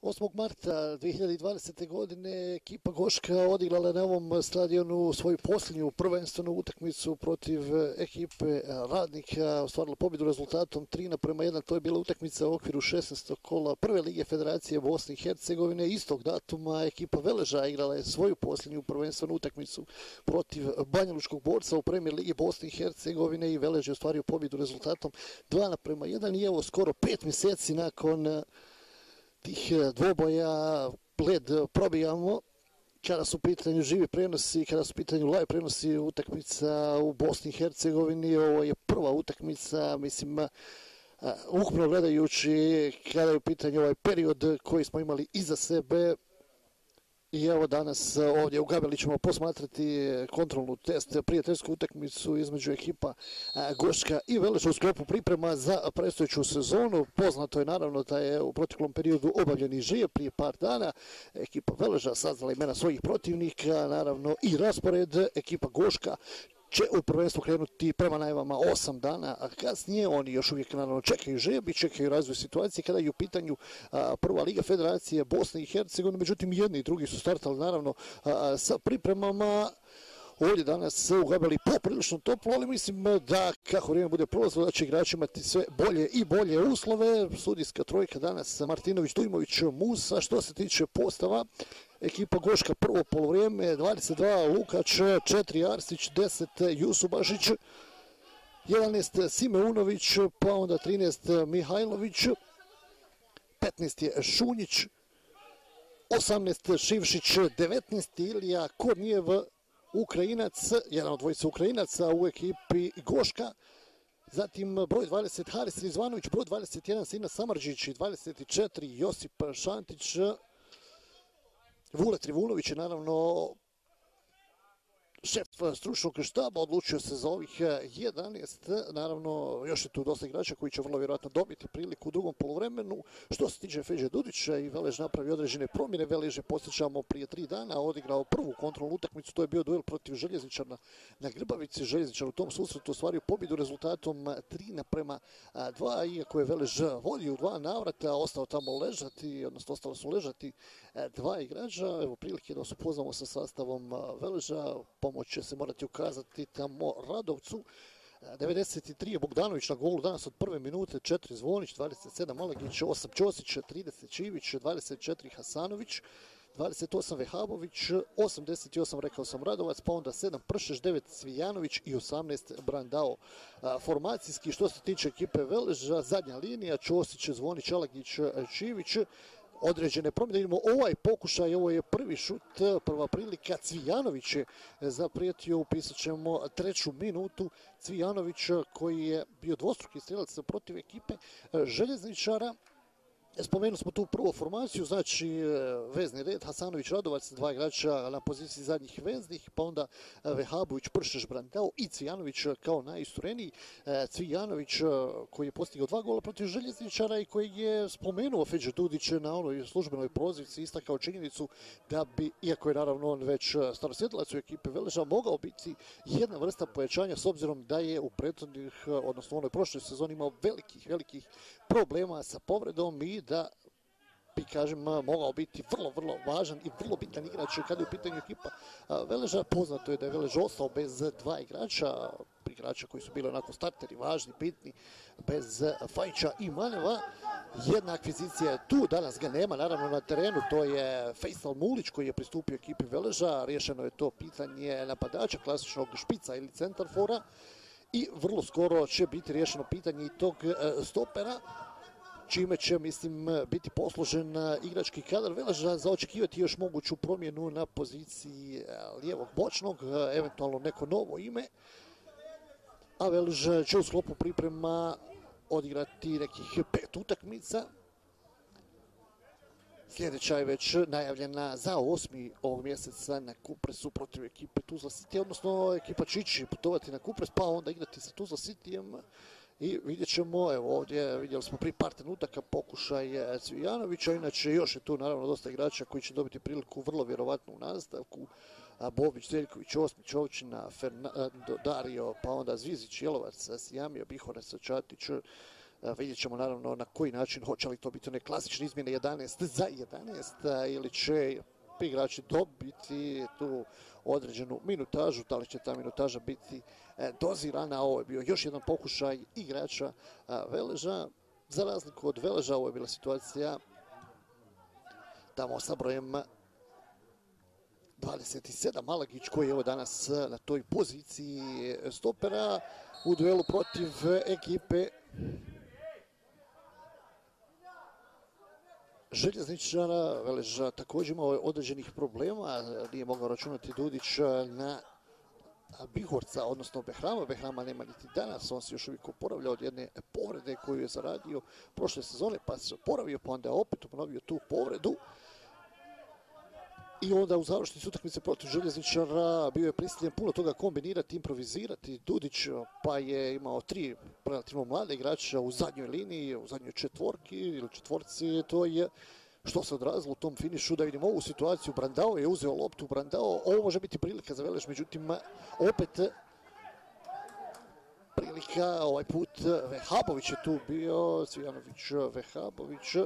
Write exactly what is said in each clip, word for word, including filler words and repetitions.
osmog marta dvije hiljade dvadesete. godine ekipa Goška odigrala na ovom stadionu svoju posljednju prvenstvenu utakmicu protiv ekipe Radnika, ostvarila pobjedu rezultatom tri naprema jedan. To je bila utakmica u okviru šesnaestog kola Prve lige Federacije Bosne i Hercegovine. Istog datuma ekipa Veleža igrala je svoju posljednju prvenstvenu utakmicu protiv Banjalučkog Borca u Premijer ligi Bosne i Hercegovine i Velež je ostvario pobjedu rezultatom dva naprema jedan. I evo skoro pet mjeseci nakon tih dvoboja led probijamo kada su u pitanju živi prenosi, kada su u pitanju live prenosi utakmica u Bosni i Hercegovini. Ovo je prva utakmica, mislim, ukupno gledajući kada je u pitanju ovaj period koji smo imali iza sebe. I evo danas ovdje u Gabeli ćemo posmatrati kontrolnu test, prijateljsku utakmicu između ekipa Goška i Veleža u sklopu priprema za predstojeću sezonu. Poznato je naravno da je u proteklom periodu obavljen i žije prije par dana. Ekipa Veleža saznala imena svojih protivnika, naravno i raspored. Ekipa Goška će u prvenstvu krenuti prema najavama osam dana, a kasnije oni još uvijek naravno čekaju žebi, čekaju razvoj situacije kada je u pitanju a, Prva liga Federacije Bosne i Hercegovine. Međutim, jedni i drugi su startali naravno a, sa pripremama. Ovdje danas u Gabeli poprilično toplo, ali mislim da kako vrijeme bude prolazilo da će igrači imati sve bolje i bolje uslove. Sudijska trojka danas Martinović, Dujmović, Musa. Što se tiče postava, ekipa Goška prvo polovrijeme dvadeset dva Lukač, četiri Arsić, deset Jusubašić, jedanaest Simeunović, pa onda trinaest Mihajlović, petnaest je Šunjić, osamnaest Šivšić, devetnaest Ilija Kornijev, Ukrajinac, jedan od dvojice Ukrajinaca u ekipi Goška. Zatim broj dvadeset Haris Rizvanović, broj dvadeset jedan Sina Samardžić i dvadeset četiri Josip Šantić. Vule Trivunović je naravno šef stručnog štaba, odlučio se za ovih jedanaest. Naravno, još je tu dosta igrača koji će vrlo vjerojatno dobiti priliku u drugom poluvremenu. Što se tiče Feđe Dudića, i Velež napravi određene promjene. Velež je, posjećamo, prije tri dana odigrao prvu kontrolnu utakmicu. To je bio duel protiv Željezničara na Grbavici. Željezničar u tom susretu ostvario pobjedu rezultatom tri naprema dva. Iako je Velež vodio u dva navrata, ostao tamo ležati, odnosno ostalo su ležati dva igrača. Evo prilike da se upoznamo sa sastavom Veleža. Pomoć će se morati ukazati tamo Radovcu. devedeset tri je Bogdanović na golu danas od prve minute, četiri Zvonić, dvadeset sedam Malagić, osam Ćosić, trideset Čivić, dvadeset četiri Hasanović, dvadeset osam Vehabović, osamdeset osam rekao sam Radovac, pa onda sedam Pršeš, devet Cvijanović i osamnaest Brandao. Formacijski što se tiče ekipe Veleža, zadnja linija Ćosić, Zvonić, Alagić, Čivić. Određene promjene, vidimo ovaj pokušaj, ovo je prvi šut, prva prilika, Cvijanović je zaprijetio, upisat ćemo treću minutu, Cvijanović koji je bio dvostruki strelac protiv ekipe Željezničara. Spomenuli smo tu prvu formaciju, znači vezni red, Hasanović, Radovac, dva igrača na poziciji zadnjih veznih, pa onda Vehabović, Pršeš, Brandao i Cvijanović kao najistureniji. Cvijanović koji je postigao dva gola protiv Željezničara i koji je spomenuo Feđe Dudić na onoj službenoj prozivci, istakao činjenicu da bi, iako je naravno on već starosjedilac u ekipe Veleža, mogao biti jedna vrsta pojačanja s obzirom da je u prethodnih, odnosno u onoj prošloj sezoni imao velikih, velikih problema sa povredom i da bi, kažem, mogao biti vrlo, vrlo važan i vrlo bitan igrač kada je u pitanju ekipa Veleža. Poznato je da je Velež ostao bez dva igrača, igrača koji su bili onako starteri, važni, bitni, bez Fajića i Maneva. Jedna akvizicija je tu, danas ga nema naravno na terenu, to je Fejsal Mulić koji je pristupio ekipi Veleža. Riješeno je to pitanje napadača, klasičnog špica ili centarfora i vrlo skoro će biti riješeno pitanje i tog stopera, čime će, mislim, biti posložen igrački kadar Veleža. Za očekivati još moguću promjenu na poziciji lijevog bočnog, eventualno neko novo ime. A Velež će u sklopu priprema odigrati nekih pet utakmica. Sljedeća je već najavljena za osmi ovog mjeseca na Kupresu protiv ekipe Tuzla City, odnosno ekipa će ići putovati na Kupres pa onda igrati sa Tuzla Cityjem. I vidjet ćemo, evo ovdje vidjeli smo prvi par trenutaka pokušaj Cvijanovića, inače još je tu naravno dosta igrača koji će dobiti priliku vrlo vjerovatno u nastavku. Bobić, Zeljković, Osmić, Ovčina, Fernando, Dario, pa onda Zvizić, Jelovac, Sijamio, Bihorac, Čatić, Vidjet ćemo naravno na koji način, hoće li to biti one klasične izmjene jedanaest za jedanaest ili će igrači dobiti tu određenu minutažu, da li će ta minutaža biti dozirana. Ovo je bio još jedan pokušaj igrača Veleža. Za razliku od Veleža, ovo je bila situacija tamo sa brojem dvadeset sedam, Alagić, koji je evo danas na toj poziciji stopera u duelu protiv ekipe Željezničara. Veleža također imao određenih problema, nije mogao računati Dudić na Bihorca, odnosno Behrama. Behrama nema niti danas, on se još uvijek oporavlja od jedne povrede koju je zaradio prošle sezone, pa se oporavio, pa onda opet ponovio tu povredu. I onda u završnici utakmice protiv Željezničara bio je prisiljen puno toga kombinirati, improvizirati Dudić, pa je imao tri relativno mlade igrača u zadnjoj liniji, u zadnjoj četvorki ili četvorci. To je što se odrazilo u tom finišu. Da vidimo ovu situaciju, Brandao je uzeo loptu, Brandao, ovo može biti prilika za Velež, međutim opet prilika, ovaj put Vehabović je tu bio, Cvijanović, Vehabović.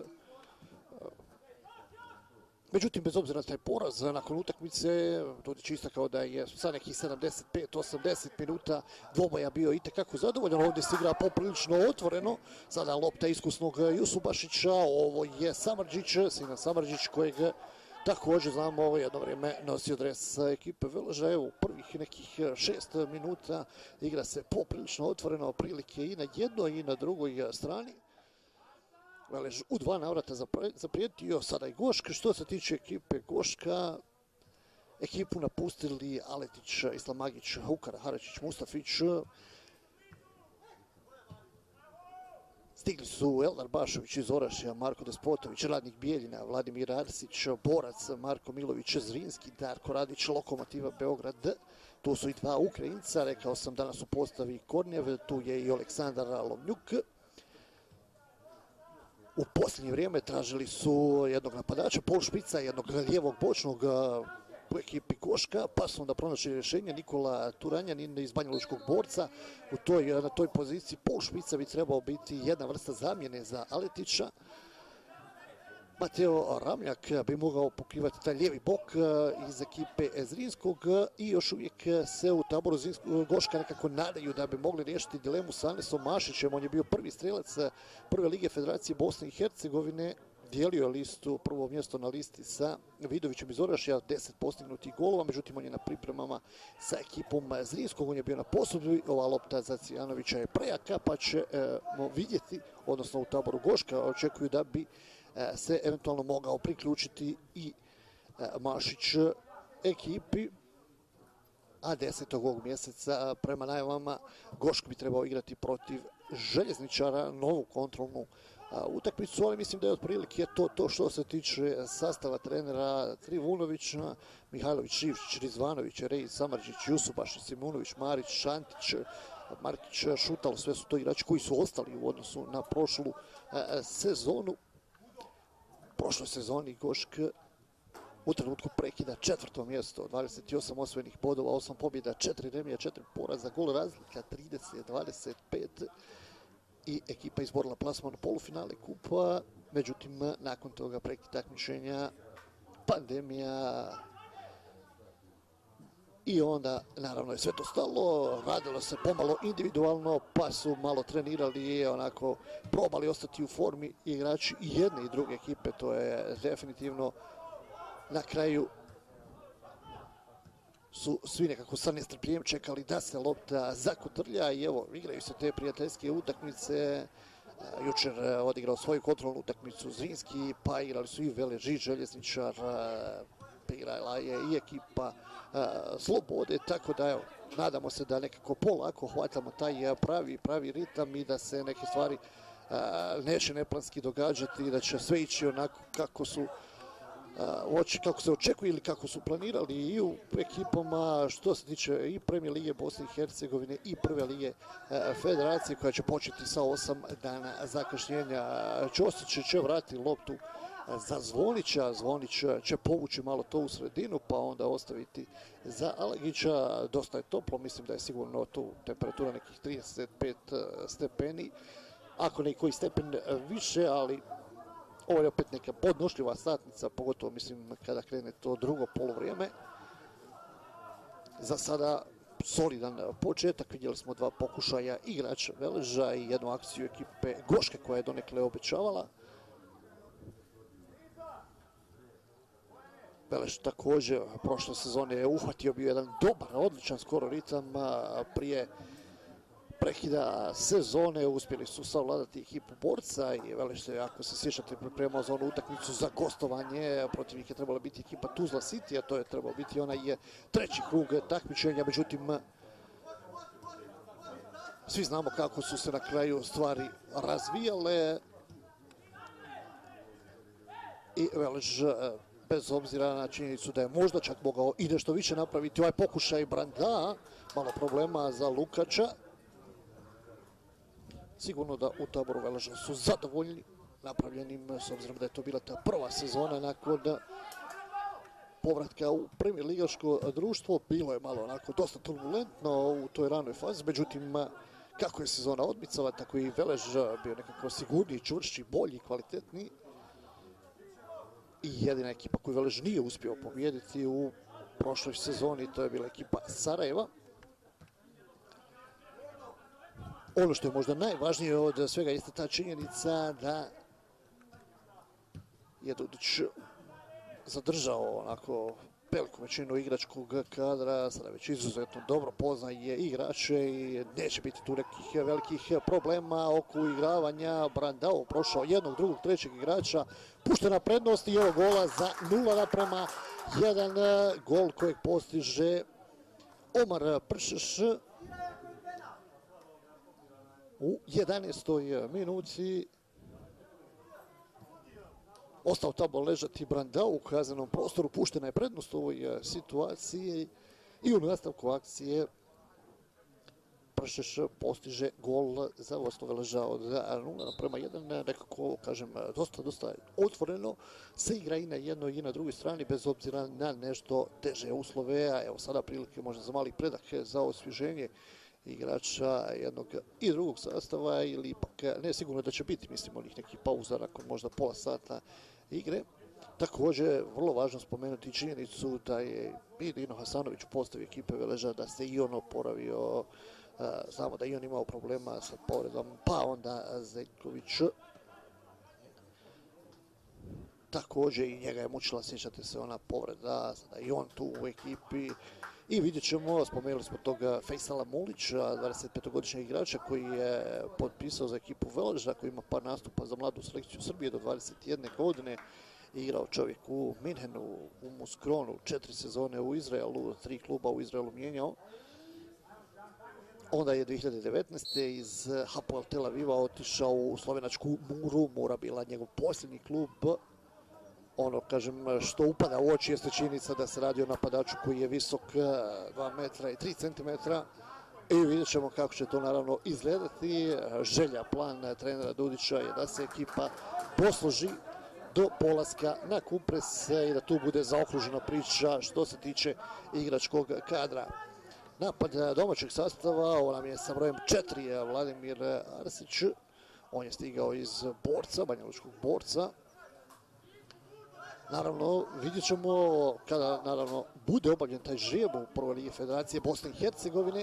Međutim, bez obzira na taj poraz, nakon utakmice, Dudić istakao da je sa nekih sedamdeset pet osamdeset minuta dvoboja bio itekako zadovoljan. Ovdje se igra poprilično otvoreno. Sada lopta iskusnog Jusubašića, ovo je Samardžić, Sinan Samardžić, kojeg također znamo ovo jedno vrijeme nosio dres ekipe Veleža. Evo, u prvih nekih šest minuta igra se poprilično otvoreno, prilike i na jednoj i na drugoj strani. Velež u dva navrata zaprijetio, sada i Goška. Što se tiče ekipe Goška, ekipu napustili Aletić, Islamagić, Hukar, Haračić, Mustafić. Stigli su Eldar Bašović iz Orašja, Marko Despotović, Radnik Bijeljina, Vladimir Arsić, Borac, Marko Milović, Zrinski, Darko Radić, Lokomotiva Beograd. Tu su i dva Ukrajinca, rekao sam danas u postavi Kornjev, tu je i Aleksandar Lovnjuk. U posljednje vrijeme tražili su jednog napadača, pol špica, jednog lijevog bočnog u ekipi Goška, pa su onda pronašli rješenje. Nikola Turanjanin iz Banjalučkog Borca. U toj, na toj poziciji pol špica bi trebao biti jedna vrsta zamjene za Aletića. Mateo Ramljak bi mogao pokrivati taj lijevi bok iz ekipe Zrinskog i još uvijek se u taboru Goška nekako nadaju da bi mogli riješiti dilemu sa Anesom Mašićem. On je bio prvi strelac prve lige Federacije Bosne i Hercegovine, dijelio je listu, prvo mjesto na listi sa Vidovićem iz Orašja, deset postignutih golova, međutim on je na pripremama sa ekipom Zrinskog, on je bio na posudbi. Ova lopta za Cijanovića je prejaka, pa ćemo vidjeti, odnosno u taboru Goška očekuju da bi se eventualno mogao priključiti i Mašić ekipi, a desetog ovog mjeseca prema najavama Goško bi trebao igrati protiv Željezničara, novu kontrolnu utakmicu, ali mislim da je otprilike to to što se tiče sastava trenera Trivunovića. Mihajlović, Živčić, Rizvanović, Rejić, Samardžić, Jusubašić, Simunović, Marić, Šantić, Markić, Šutalo, sve su to igrači koji su ostali u odnosu na prošlu sezonu. Prošloj sezoni Gošk u trenutku prekida četvrto mjesto, dvadeset osam osvojenih bodova, osam pobjeda, četiri remija, četiri poraza, gol razlika trideset dvadeset pet i ekipa izborila plasman u polufinale kupa. Međutim, nakon toga prekid takmičenja, pandemija i onda naravno je sve to stalo, radilo se pomalo individualno, pa su malo trenirali i onako probali ostati u formi igrači i jedne i druge ekipe. To je definitivno na kraju su svi nekako sa nestrpljenjem čekali da se lopta zakotrlja i evo igraju se te prijateljske utakmice. Jučer odigrao svoju kontrolnu utakmicu Zrinski, pa igrali su i Velež i Željezničar, igrala je i ekipa Slobode, tako da evo, nadamo se da nekako polako hvatamo taj pravi, pravi ritam i da se neke stvari neće neplanski događati i da će sve ići onako kako su kako se očekuje ili kako su planirali i u ekipama što se tiče i Premijer lige Bosne i Hercegovine i Prve lige Federacije, koja će početi sa osam dana zakašnjenja. Ćosić će vratiti loptu za Zvonića, Zvonić će povući malo to u sredinu pa onda ostaviti za Alagića. Dosta je toplo, mislim da je sigurno tu temperatura nekih trideset pet stepeni, ako ne i koji stepen više, ali ovo je opet neka podnošljiva satnica, pogotovo mislim kada krene to drugo polovrijeme. Za sada solidan početak, vidjeli smo dva pokušaja igrača Veleža i jednu akciju ekipe Goške koja je donekle obećavala. Velež također prošle sezone je uhvatio bio jedan dobar, odličan skoro ritam prije prekida sezone, uspjeli su savladati ekipu Borca i Velež se, ako se sjećate, pripremao za onu utakmicu za gostovanje. Protiv njih je trebala biti ekipa Tuzla City, a to je trebao biti onaj treći krug takmičenja, međutim svi znamo kako su se na kraju stvari razvijale i Velež, bez obzira na činjenicu da je možda čak mogao i nešto više napraviti, ovaj pokušaj Branda, malo problema za Lukača. Sigurno da u taboru Veleža su zadovoljni napravljenim, s obzirom da je to bila ta prva sezona nakon povratka u premier ligaško društvo. Bilo je malo onako dosta turbulentno u toj ranoj fazi, međutim kako je sezona odmicala, tako i Velež bio nekako sigurniji, čvršći, bolji, kvalitetniji. I jedina ekipa koju Velež nije uspio pobijediti u prošloj sezoni, to je bila ekipa Sarajeva. Ono što je možda najvažnije od svega jeste ta činjenica da je Dudić zadržao onako veliku većinu igračkog kadra, sada već izuzetno dobro poznaje igrače i neće biti tu nekih velikih problema oko igravanja. Brandao prošao jednog, drugog, trećeg igrača, puštena prednost i evo gola za nula naprema jedan, gol kojeg postiže Omar Pršeš u jedanaestoj minuti. Ostao tamo ležati Brandao u kaznenom prostoru, puštena je prednost u ovoj situaciji i u nastavku akcije Pršeš postiže gol za vodstvo Veleža od nula naprema jedan. Nekako, kažem, dosta, dosta otvoreno se igra i na jednoj i na drugoj strani, bez obzira na nešto teže uslove, a evo sada prilike možda za mali predah za osvježenje igrača jednog i drugog sastava, ili ipak ne sigurno da će biti, mislim, onih nekih pauza nakon možda pola sata igre. Također, vrlo važno spomenuti činjenicu da je i Dino Hasanović u postavi ekipe Veleža, da se i on oporavio, znamo da i on imao problema sa povredom, pa onda Zeljković. Također i njega je mučila, sjećate se, ona povreda, sada i on tu u ekipi. I vidjet ćemo, spomenuli smo toga Fejsala Mulića, dvadesetpetogodišnjeg igrača koji je potpisao za ekipu Veleža, koji ima par nastupa za mladu selekciju Srbije do dvadeset jedne godine. Igrao čovjek u Minhenu, u Muskronu, četiri sezone u Izraelu, tri kluba u Izraelu mijenjao. Onda je dvije hiljade devetnaeste. iz Hapoel Tel Aviva otišao u slovenačku Muru, Mura bila njegov posljednji klub. Ono, kažem, što upada u oči jeste činjenica da se radi o napadaču koji je visok dva metra i tri centimetra. I vidjet ćemo kako će to naravno izgledati. Želja, plan trenera Dudića je da se ekipa posloži do polaska na Kumpres i da tu bude zaokružena priča što se tiče igračkog kadra. Napad domaćeg sastava, ovo nam je sa brojem četiri Vladimir Arsić. On je stigao iz Borca, banjalučkog Borca. Naravno, vidjet ćemo kada naravno bude obavljen taj žrijeb u prvoj ligi Federacije Bosne i Hercegovine.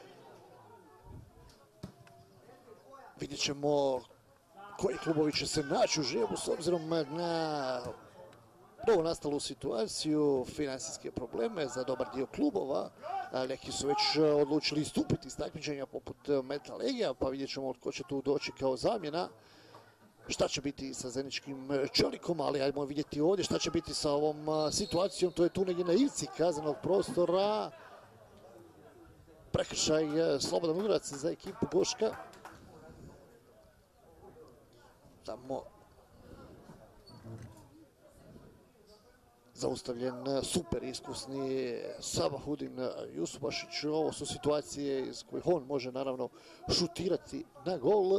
Vidjet ćemo koji klubovi će se naći u žrijebu s obzirom na novo nastalu situaciju, finansijske probleme za dobar dio klubova. Neki su već odlučili istupiti iz takmičenja poput Metal Legija, pa vidjet ćemo ko će tu doći kao zamjena. Šta će biti sa zeničkim čelikom, ali ajmo vidjeti ovdje šta će biti sa ovom situacijom. To je tu negdje na ivici kaznenog prostora. Prekršaj, slobodan udarac za ekipu Goška. Tamo zaustavljen super iskusni Sabahudin Jusubašić. Ovo su situacije iz kojih on može naravno šutirati na gol.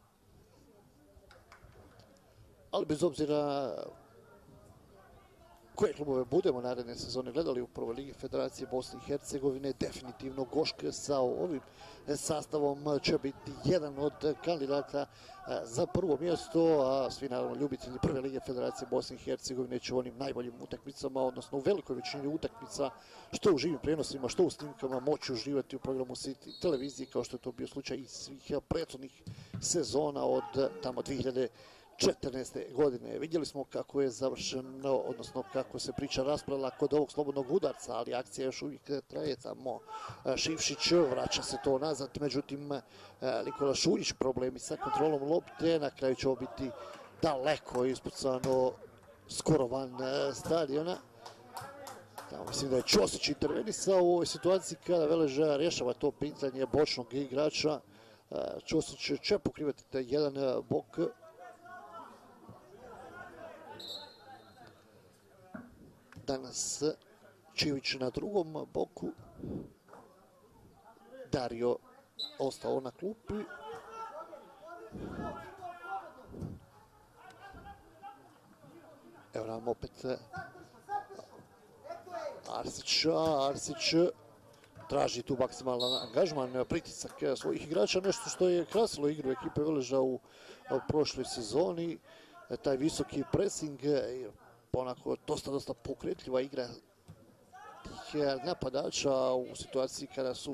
Ali bez obzira koje klubove budemo naredne sezone gledali u prvoj ligi Federacije Bosne i Hercegovine, definitivno Goška sa ovim sastavom će biti jedan od kandidata za prvo mjesto, a svi naravno ljubitelji prve lige Federacije Bosne i Hercegovine će u onim najboljim utakmicama, odnosno u velikoj većini utakmica, što u živim prenosima, što u snimkama, moći uživati u programu City televizije, kao što je to bio slučaj i svih prethodnih sezona od tamo dvije hiljade četrnaeste. godine. Vidjeli smo kako je završeno, odnosno kako se priča raspravila kod ovog slobodnog udarca, ali akcija još uvijek traje tamo. Šivšić vraća se to nazad, međutim Nikola Šuljić problemi sa kontrolom lopte, na kraju će ovo biti daleko ispucano skoro van stadiona. Tamo mislim da je Ćosić intervenisao u ovoj situaciji kada Veleža rješava to pitanje bočnog igrača. Ćosić će pokrivati taj jedan bok. Danas Čivić na drugom boku. Dario ostao na klupi. Evo nam opet Arsić, Arsić traži tu maksimalan angažman, pritisak svojih igrača, nešto što je krasilo igru ekipe Veleža u prošloj sezoni. Taj visoki pressing, onako dosta, dosta pokretljiva igra tih napadača u situaciji kada su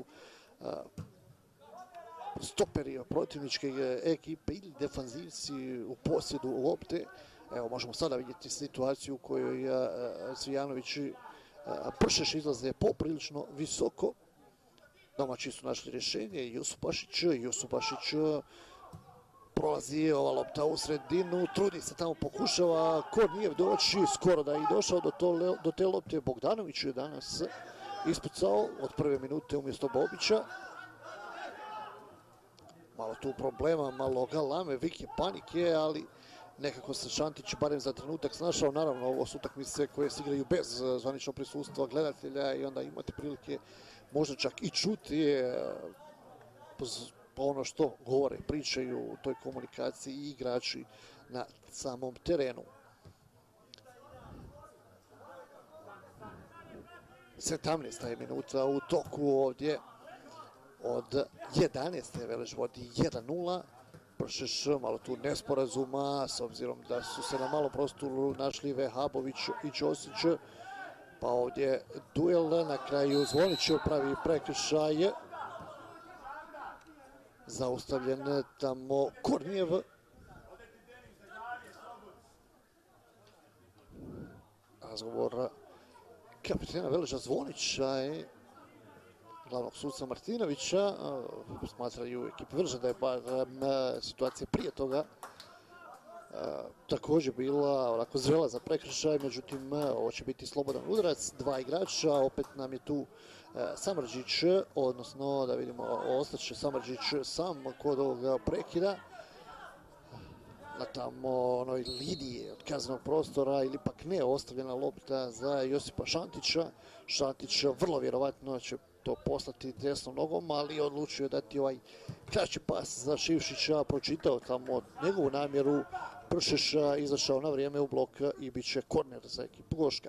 stoperi protivničke ekipe ili defanzivci u posjedu lopte. Evo, možemo sada vidjeti situaciju u kojoj Cvijanović i Pršeš izlaze poprilično visoko. Domaći su našli rješenje. Jusupašić, Jusupašić prolazi ova lopta u sredinu, trudi se tamo, pokušava Kornijev doći, skoro da je i došao do, to, do te lopte. Bogdanović je danas ispucao od prve minute umjesto Bobića. Malo tu problema, malo galame, vike, panike, ali nekako se Šantić barem za trenutak snašao. Naravno, ovo su utakmice koje se igraju bez zvaničnog prisustva gledatelja i onda imate prilike možda čak i čuti ono što govore, pričaju u toj komunikaciji i igrači na samom terenu. sedamnaesta je minuta u toku ovdje. Od jedanaeste Velež vodi jedan nula. Pršeš, malo tu nesporazuma, s obzirom da su se na malom prostoru našli Vehabović i Ćosić. Pa ovdje duel, na kraju Zvonić pravi prekršaj. Zaustavljen tamo Kornijev. Razgovor kapitena Veleža Zvonića i glavnog suca Martinovića. Smatraju ekipe Veleža da je bar situacija prije toga također bila onako zrela za prekršaj, međutim ovo će biti slobodan udarac, dva igrača, opet nam je tu Samardžić, odnosno da vidimo ostaće Samardžić sam kod ovoga prekida na tamo onoj liniji od kaznenog prostora, ili pak ne, ostavljena lopta za Josipa Šantića. Šantić vrlo vjerovatno će to poslati desnom nogom, ali je odlučio dati ovaj kraći pas za Šivšića, pročitao tamo njegovu namjeru. Pršeš izašao na vrijeme u blok i bit će korner za ekipu Goška.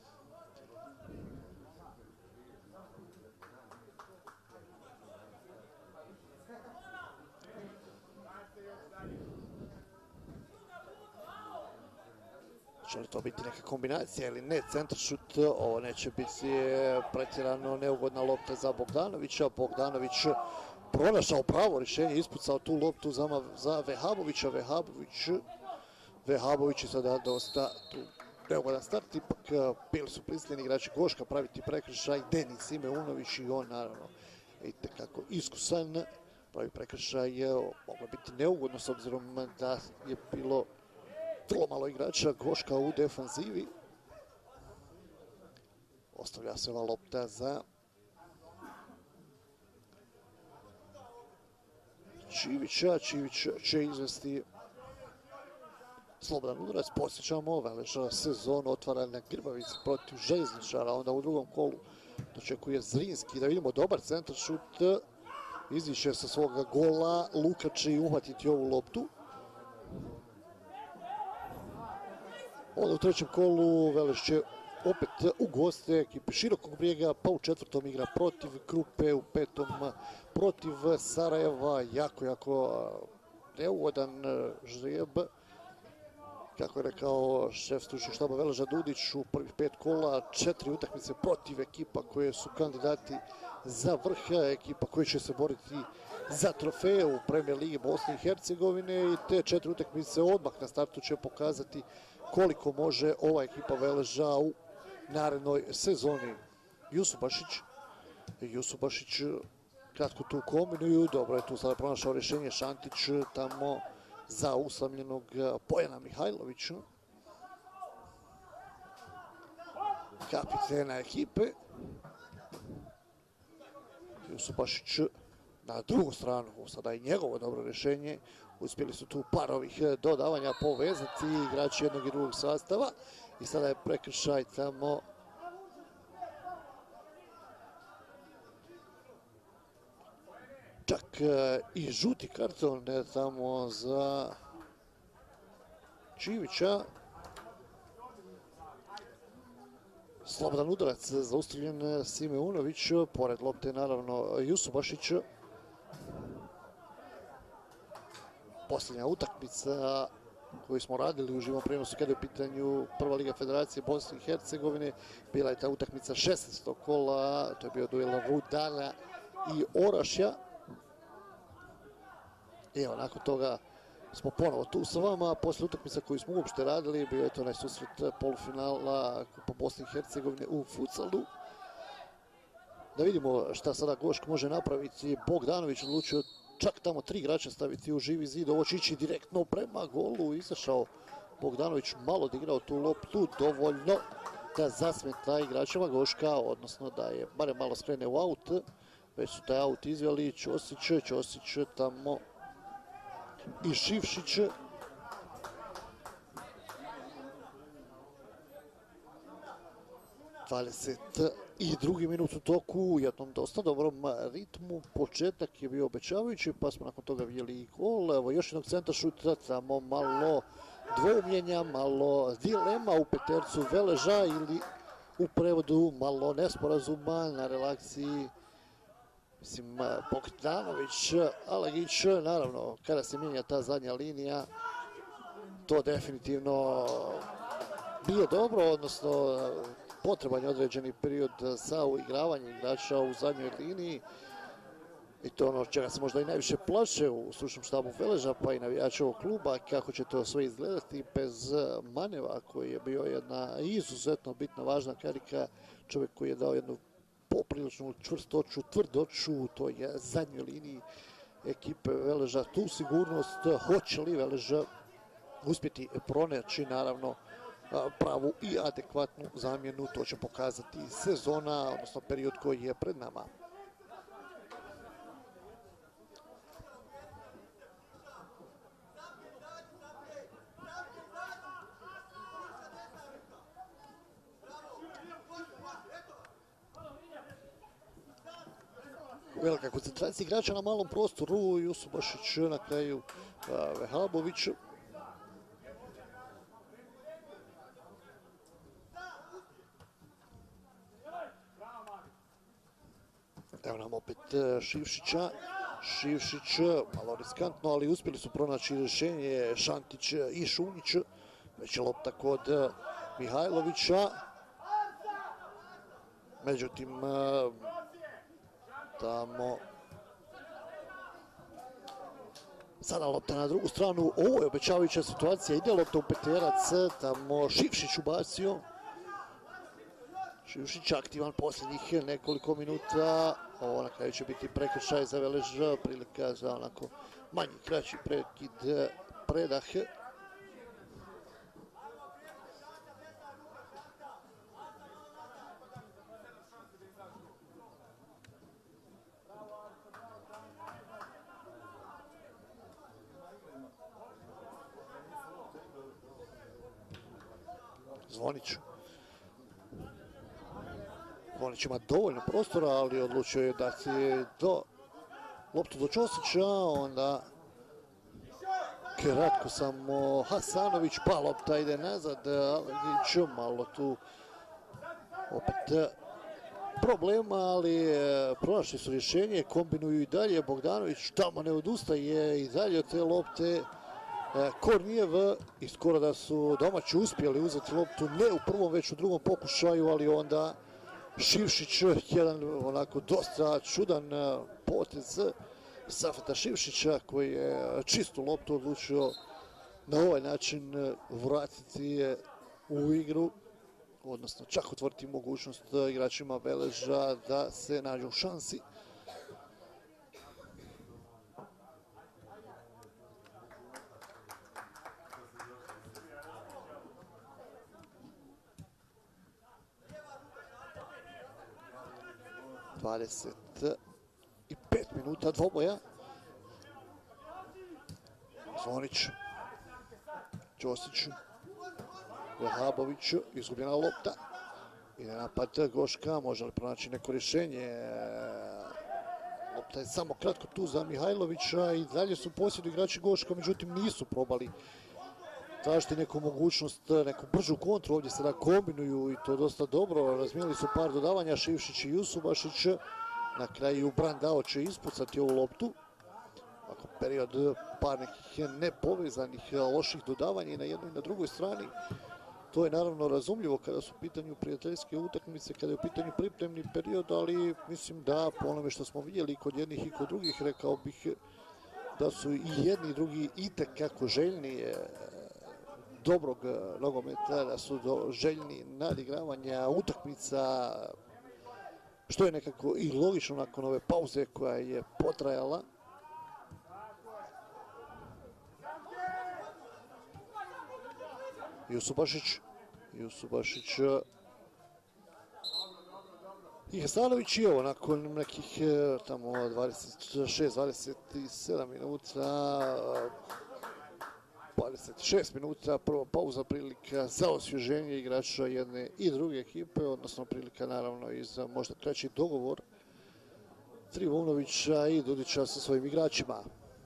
Će li to biti neka kombinacija ili ne, centar šut, ovo neće biti pretjerano neugodna lopta za Bogdanovića. Bogdanović pronašao pravo rješenje, ispucao tu loptu za, za Vehabovića. Vehabović, Vehabović je sada dosta tu neugodan start, ipak bili su prisiljeni igrači Goška praviti prekršaj. Denis Imeunović i on naravno itekako iskusan, pravi prekršaj, moglo biti neugodno s obzirom da je bilo vrlo malo igrača Goška u defanzivi. Ostavlja se ova lopta za Čivića. Čivić će izvesti slobodan udarac. Posjećamo, Veleža sezonu otvara na Grbavici protiv Željezničara, onda u drugom kolu dočekuje Zrinski. Da vidimo dobar centar šut, izviše sa svoga gola, Luka će uhvatiti ovu loptu. Onda u trećem kolu Velež će opet u goste ekipe Širokog Brijega, pa u četvrtom igra protiv Krupe, u petom protiv Sarajeva. Jako, jako neugodan žrijeb. Kako je rekao šef stručnog štaba Veleža Dudić, u prvih pet kola četiri utakmice protiv ekipa koje su kandidati za vrh, ekipa koja će se boriti za trofeje u Premijer ligi Bosne i Hercegovine, i te četiri utakmice odmah na startu će pokazati koliko može ova ekipa Veleža u narednoj sezoni. Jusubašić, Jusubašić kratko tu kombinuju, dobro je tu sada pronašao rješenje Šantić tamo za usamljenog Bojana Mihajlovića, kapitena ekipe. Jusubašić na drugu stranu, sada i njegovo dobro rješenje. Uspjeli su tu par ovih dodavanja povezati igrači jednog i drugog sastava, i sada je prekršaj tamo čak i žuti karton tamo za Čivića. Slobodan udarac zaustavljen Simeunović, pored lopte naravno Jusubašić. Posljednja utakmica koju smo radili u živom prijenosu kada je u pitanju Prva liga Federacije Bosne i Hercegovine, bila je ta utakmica šesnaestog kola, to je bio duel Rudara i Orašja. I evo, nakon toga smo ponovo tu sa vama. Posle utakmica koju smo uopšte radili, bio je to onaj susret polufinala Kupa Bosne i Hercegovine u futsalu. Da vidimo šta sada Gošk može napraviti. Bogdanović odlučio čak tamo tri igrača staviti u živi zid. Ovo će ići direktno prema golu. Izašao Bogdanović, malo odigrao tu loptu, dovoljno da zasmeta igračima Goška, odnosno da je barem malo skrene u aut. Već su taj aut izveli Ćosić, Ćosić tamo i Šivšić. dvadeset drugi minut u toku, u jednom dosta dobrom ritmu. Početak je bio obećavajući, pa smo nakon toga vidjeli i gol. Evo još jednog centra šuta, tamo malo dvoumljenja, malo dilema u petercu Veleža, ili u prevodu malo nesporazuma na relakciji. Mislim, Bogdanović, Alagić, naravno, kada se mijenja ta zadnja linija, to definitivno nije dobro, odnosno potreban je određeni period za uigravanje igrača u zadnjoj liniji, i to ono čega se možda i najviše plaše u stručnom štabu Veleža, pa i navijača ovog kluba, kako će to sve izgledati bez Maneva, koji je bio jedna izuzetno bitna, važna karika, čovjek koji je dao jednu popriličnu čvrstoću, tvrdoću u toj zadnjoj liniji ekipe Veleža. Tu sigurnost, hoće li Veleža uspjeti pronaći naravno pravu i adekvatnu zamjenu, to će pokazati sezona, odnosno period koji je pred nama. Velika koncentracija igrača na malom prostoru, Jusubašić na kraju Vehabović. Evo nam opet Šivšića. Šivšić, malo riskantno, ali uspjeli su pronaći rješenje Šantić i Šunić. Već je lopta kod Mihajlovića. Međutim, tamo sada lopta na drugu stranu. Ovo je obećavajuća situacija, ide lopta u peterac, tamo Šivšić ubacio. Šivšić aktivan posljednjih nekoliko minuta. Ovo na kraju će biti prekršaj za Velež, prilika za onako manji, kraći prekid, predah. Zvonić. Zvonić ima dovoljno prostora, ali odlučio je dati do loptu do Ćosića, onda kratko samo Hasanović, pa lopta ide nazad, Alegić malo tu Opet problema, ali pronašli su rješenje, kombinuju i dalje. Bogdanović tamo ne odustaje i dalje od te lopte. Kornijev i skoro da su domaći uspjeli uzeti loptu, ne u prvom već u drugom pokušaju, ali onda Šivšić, jedan onako dosta čudan potez Safeta Šivšića koji je čistu loptu odlučio na ovaj način vratiti u igru, odnosno čak otvoriti mogućnost igračima Veleža da se nađu u šansi. dvadeset pet minuta dvoboja. Zvonić, Ćosić, Vehabović, izgubljena lopta. Ide napad Goška, može li pronaći neko rješenje? Lopta je samo kratko tu za Mihajlovića i dalje su u posjedu igrači Goška, međutim nisu probali tražiti neku mogućnost, neku bržu kontru. Ovdje sada kombinuju i to dosta dobro. Razmijenili su par dodavanja, Šivšić i Jusubašić. Na kraju Brandao će ispucati ovu loptu. Ako period par nekih nepovezanih loših dodavanja i na jednoj i na drugoj strani. To je naravno razumljivo kada su u pitanju prijateljske utakmice, kada je u pitanju pripremni period, ali mislim da po onome što smo vidjeli kod jednih i kod drugih, rekao bih da su i jedni i drugi itekako željni dobrog nogometa, da su željni nadigravanja utakmica, što je nekako i logično nakon ove pauze koja je potrajala. Jusubašić, Jusubašić i Hasanović, i ovo nakon nekih tamo dvadeset šest dvadeset sedam minuta, dvadeset šest minuta, prva pauza, prilika za osvježenje igrača jedne i druge ekipe, odnosno prilika naravno i za možda treći dogovor Trivunovića i Dudića sa svojim igračima.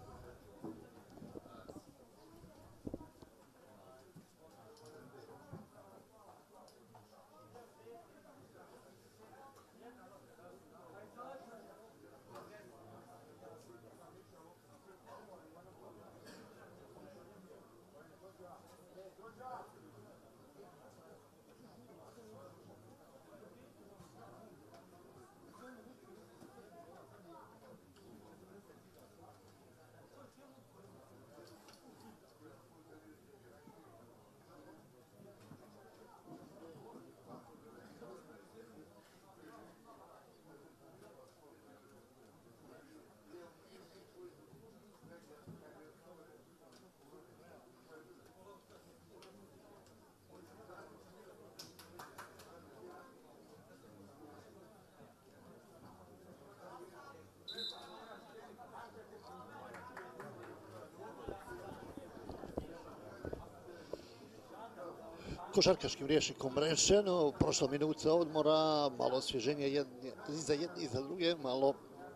Košarkaškim rječnikom rečeno, prošla minuta odmora, malo osvježenja i za jedni i za druge, malo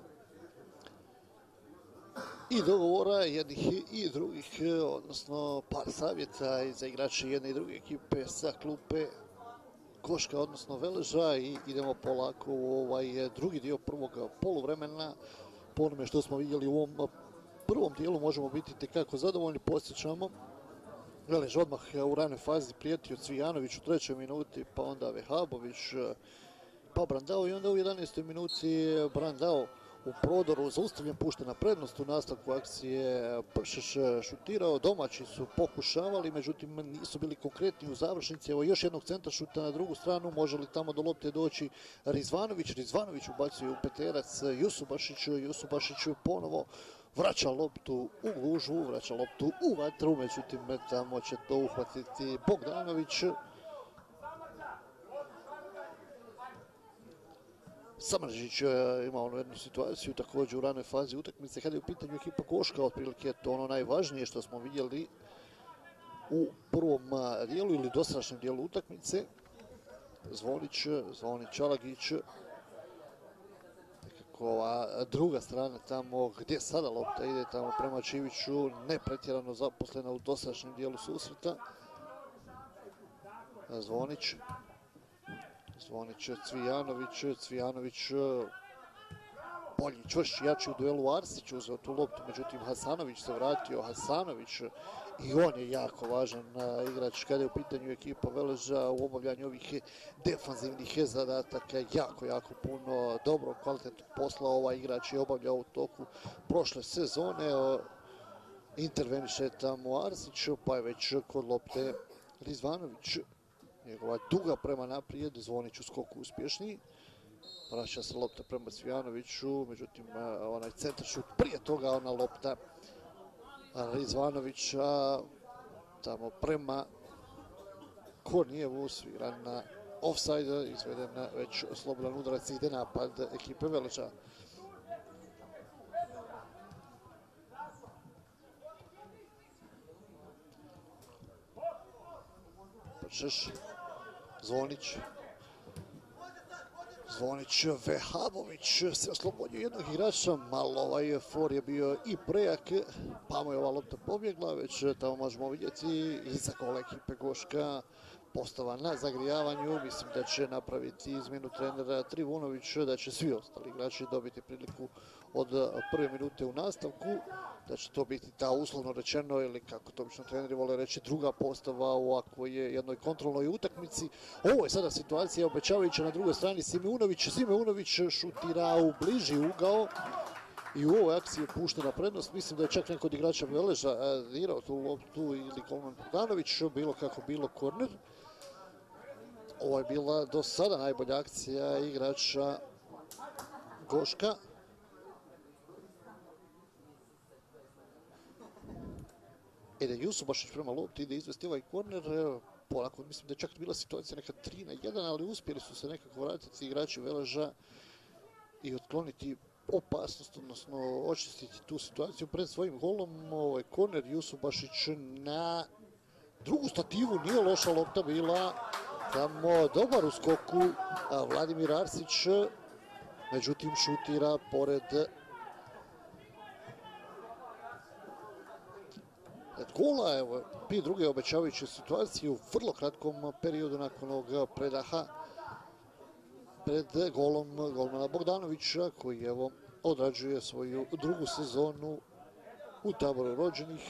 i dogovora jednih i drugih, odnosno par savjeta i za igrače jedne i druge ekipe sa klupe Goška, odnosno Veleža, i idemo polako u ovaj drugi dio prvog poluvremena. Po onome što smo vidjeli u ovom prvom dijelu možemo biti tekako zadovoljni. Posjećamo, Velež odmah u ranoj fazi prijetio Cvijanović u trećoj minuti, pa onda Vehabović, pa Brandao, i onda u jedanaestoj minuti Brandao u prodoru zaustavljen, puštena prednost u nastavku akcije. Pršeš šutirao, domaći su pokušavali, međutim nisu bili konkretni u završnici. Evo još jednog centra šuta na drugu stranu, može li tamo do lopte doći Rizvanović? Rizvanović ubacuje u peterac Jusubašić, Jusubašić ponovo vraća loptu u gužvu, vraća loptu u vatru, međutim tamo će to uhvatiti Bogdanović. Samržić ima onu jednu situaciju također u ranoj fazi utakmice kada je u pitanju ekipa Goška, otprilike to ono najvažnije što smo vidjeli u prvom dijelu ili dosadašnjem dijelu utakmice. Zvonić, Zvonić, Alagić, nekako ova druga strana tamo gdje sada lopta ide tamo prema Čiviću, ne pretjerano zaposlena u dosadašnjem dijelu susreta. Zvonić, Zvonić, Cvijanović, Cvijanović bolji, čvršći, jači u duelu. Arsić uzeo tu loptu, međutim Hasanović se vratio. Hasanović i on je jako važan igrač kada je u pitanju ekipa Veleža u obavljanju ovih defanzivnih zadataka. Jako, jako puno dobro, kvalitetnog posla ovaj igrač je obavljao u toku prošle sezone. Interveniše tamo Arsić, pa je već kod lopte Rizvanović. Njegova duga prema naprijed, Zvonić u skoku uspješniji. Vraća se lopta prema Cvijanoviću, međutim onaj centar šut prije toga, ona lopta Rizvanovića tamo prema Kornijevu, sviran na offside, izveden već slobodan udarac, ide napad ekipe Veleža. Pršeš, Zvonić, Zvonić, Vehamović se oslobodio jednog igrača, malo ovaj for je bio i prejak, pa mu je ova lopta pobjegla, već tamo možemo vidjeti iza gola ekipe Goška, postava na zagrijavanju, mislim da će napraviti izmjenu trenera Trivunović, da će svi ostali igrači dobiti priliku od prve minute u nastavku, da će to biti ta uslovno rečeno ili kako to obično treneri vole reći druga postava u ovakvoj jednoj kontrolnoj utakmici. Ovo je sada situacija obećavajuća na drugoj strani. Simeunović, Simeunović šutira u bliži ugao i u ovoj akciji je puštena prednost. Mislim da je čak neko od igrača Veleža dirao tu loptu ili Kolman Bogdanović, bilo kako bilo korner. Ovo je bila do sada najbolja akcija igrača Goška. Ede Jusubašić prema lopti, ide izvesti ovaj korner. Polako, mislim da je čak bila situacija neka tri na jedan, ali uspjeli su se nekako vratiti igrači Veleža i otkloniti opasnost, odnosno očistiti tu situaciju pred svojim golom. Ovaj korner Jusubašić na drugu stativu, nije loša lopta bila. Tamo dobar u skoku Vladimir Arsić, međutim šutira pored gola. Evo, prije druge obećavajuće situacije u vrlo kratkom periodu nakon ovog predaha pred golom golmana Bogdanovića, koji evo odrađuje svoju drugu sezonu u taboru rođenih.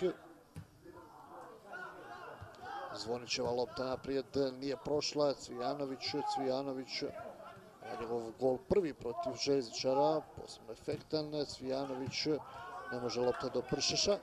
Zvonićeva lopta naprijed nije prošla, Cvijanović, Cvijanović, njegov gol prvi protiv Željezničara, posebno efektan. Cvijanović, ne može lopta do Pršeša.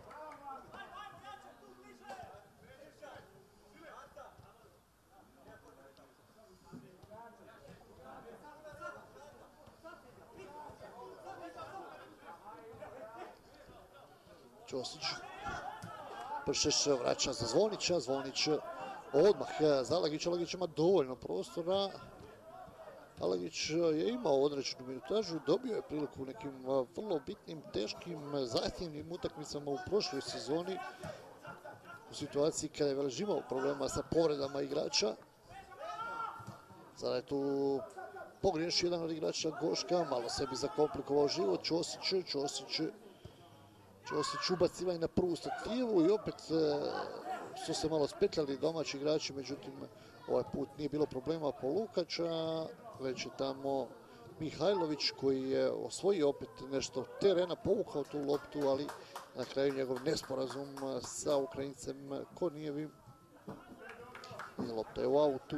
Ćosić, Pršeš vraća za Zvonića, Zvonić odmah za Alagića, Alagić ima dovoljno prostora. Alagić je imao određenu minutažu, dobio je priliku u nekim vrlo bitnim, teškim, zahtjevnim utakmicama u prošloj sezoni, u situaciji kada je Velež imao problema sa povredama igrača. Sada je tu pogriješio jedan od igrača Goška, malo sebi zakomplikovao život. Ćosić, Ćosić, Ćosić ubacivanje na prvu stativu i opet su se malo spetljali domaći igrači, međutim ovaj put nije bilo problema po Lukača, već je tamo Mihajlović koji je osvojio opet nešto terena, povukao tu loptu, ali na kraju njegov nesporazum sa Ukrajincem Kornijevim i lopta je u autu.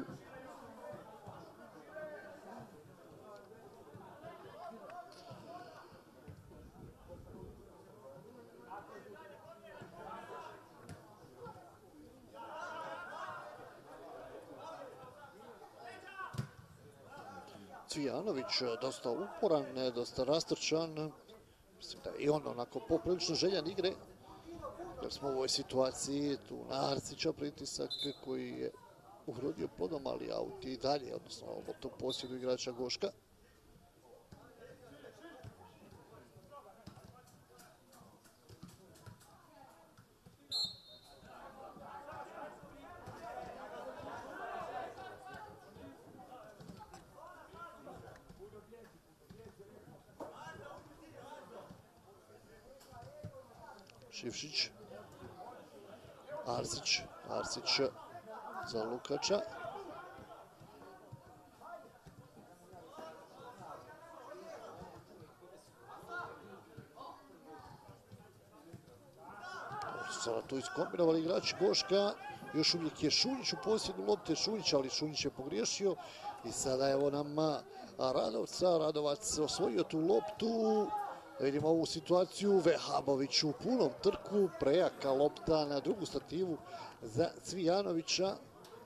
Cvijanović dosta uporan, dosta rastrčan. Mislim da je i on onako poprilično željan igre. Jer smo u ovoj situaciji tu na Arsića pritisak koji je uhrodio plodom, ali aut i dalje, odnosno lopta u posjedu igrača Goška. Šivšić, Arsić, Arsić za Lukača. sada tu iskombinovali igrači Goška. Još uvijek je Šunjić u posjedu lopte, Šunjić, ali Šunjić je pogriješio. I sada evo nam Radovca, Radovac osvojio tu loptu. Vidimo ovu situaciju, Vehabović u punom trku, prejaka lopta na drugu stativu za Cvijanovića.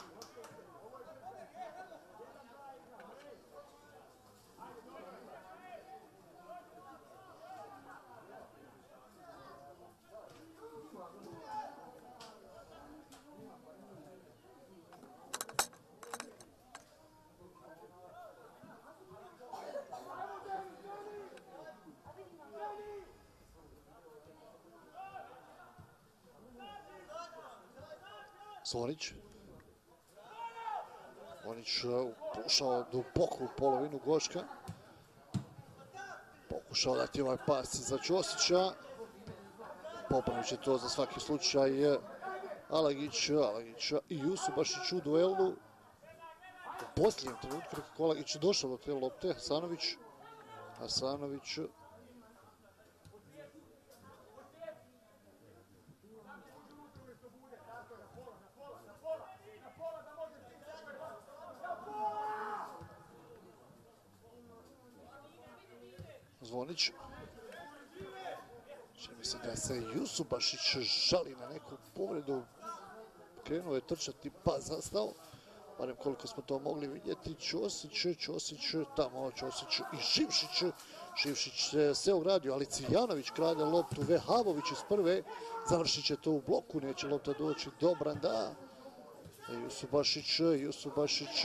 Zvonić. Zvonić ušao duboko u polovinu Goška. Pokušao dati ovaj pas za Ćosića. Popravit će to za svaki slučaj Alagić, Alagić i Jusubašić u duelu. U posljednjem trenutku kako Alagić je došao do te lopte, Hasanović. Hasanović. Zvonić. Čini mi se da se Jusubašić žali na neku povredu. Krenuo je trčati pa zastao. Barem koliko smo to mogli vidjeti. Ćosić, Ćosić, tamo Ćosić i Šivšić. Šivšić se ogradio, ali Cvijanović krade loptu. Vehabović iz prve. Završit će to u bloku, neće lopta doći do Branda. Jusubašić, Jusubašić.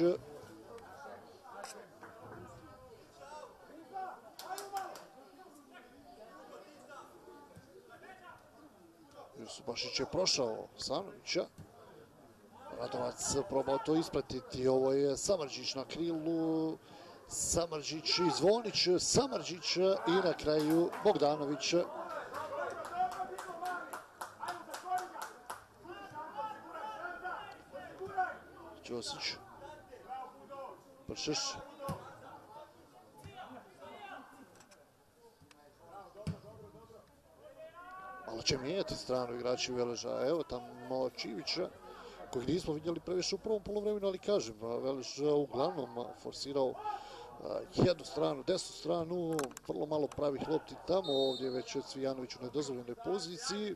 Jusubašić je prošao Hasanovića. Radovac probao to ispratiti. Ovo je Samardžić na krilu. Samardžić i Zvonić. Samardžić i na kraju Bogdanović. Ćosić. Pršeš. Ali će mijenjati stranu igrači Veleža. Evo tamo Čivića, kojeg nismo vidjeli previše u prvom polovremenu, ali kažem, Velež uglavnom forsirao jednu stranu, desnu stranu, vrlo malo pravih lopti tamo, ovdje je već Cvijanović u nedozvoljenoj poziciji.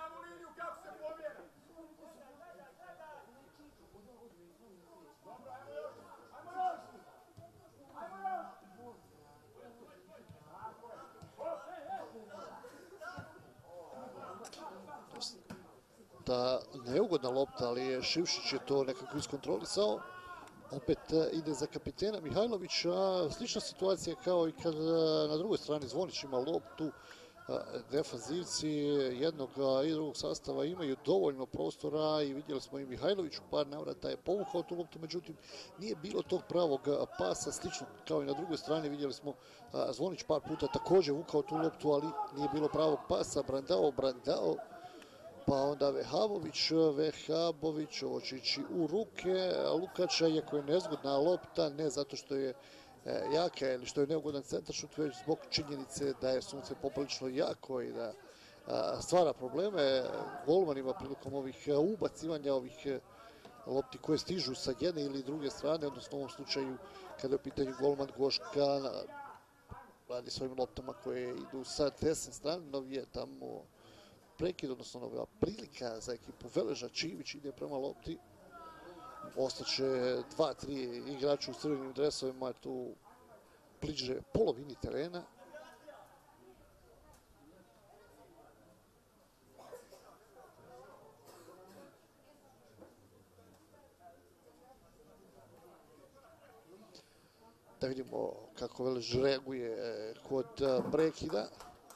Ta neugodna lopta, ali je Šivšić je to nekako iskontrolisao. Opet ide za kapitena Mihajlovića. Slična situacija kao i kad na drugoj strani Zvonić ima loptu. Defanzivci jednog i drugog sastava imaju dovoljno prostora i vidjeli smo i Mihajlović u par navrata je povukao tu loptu, međutim nije bilo tog pravog pasa, slično kao i na drugoj strani vidjeli smo Zvonić par puta također vukao tu loptu, ali nije bilo pravog pasa. Brandao, Brandao. Pa onda Vehabović, Vehabović, ovo će ići u ruke Lukača, iako je nezgodna lopta, ne zato što je jaka ili što je neugodan centaršut, već zbog činjenice da je sunce poprilično jako i da stvara probleme golmanima prilikom ovih ubacivanja ovih lopti koje stižu sa jedne ili druge strane, odnosno u ovom slučaju kada je u pitanju golman Goška radi svojim loptama koje idu sa desne strane, no je tamo prekid, odnosno nova prilika za ekipu Veleža. Čivić ide prema lopti. Ostaće dva, tri igrača u crvenim dresovima tu bliže polovini terena. Da vidimo kako Velež reaguje kod prekida.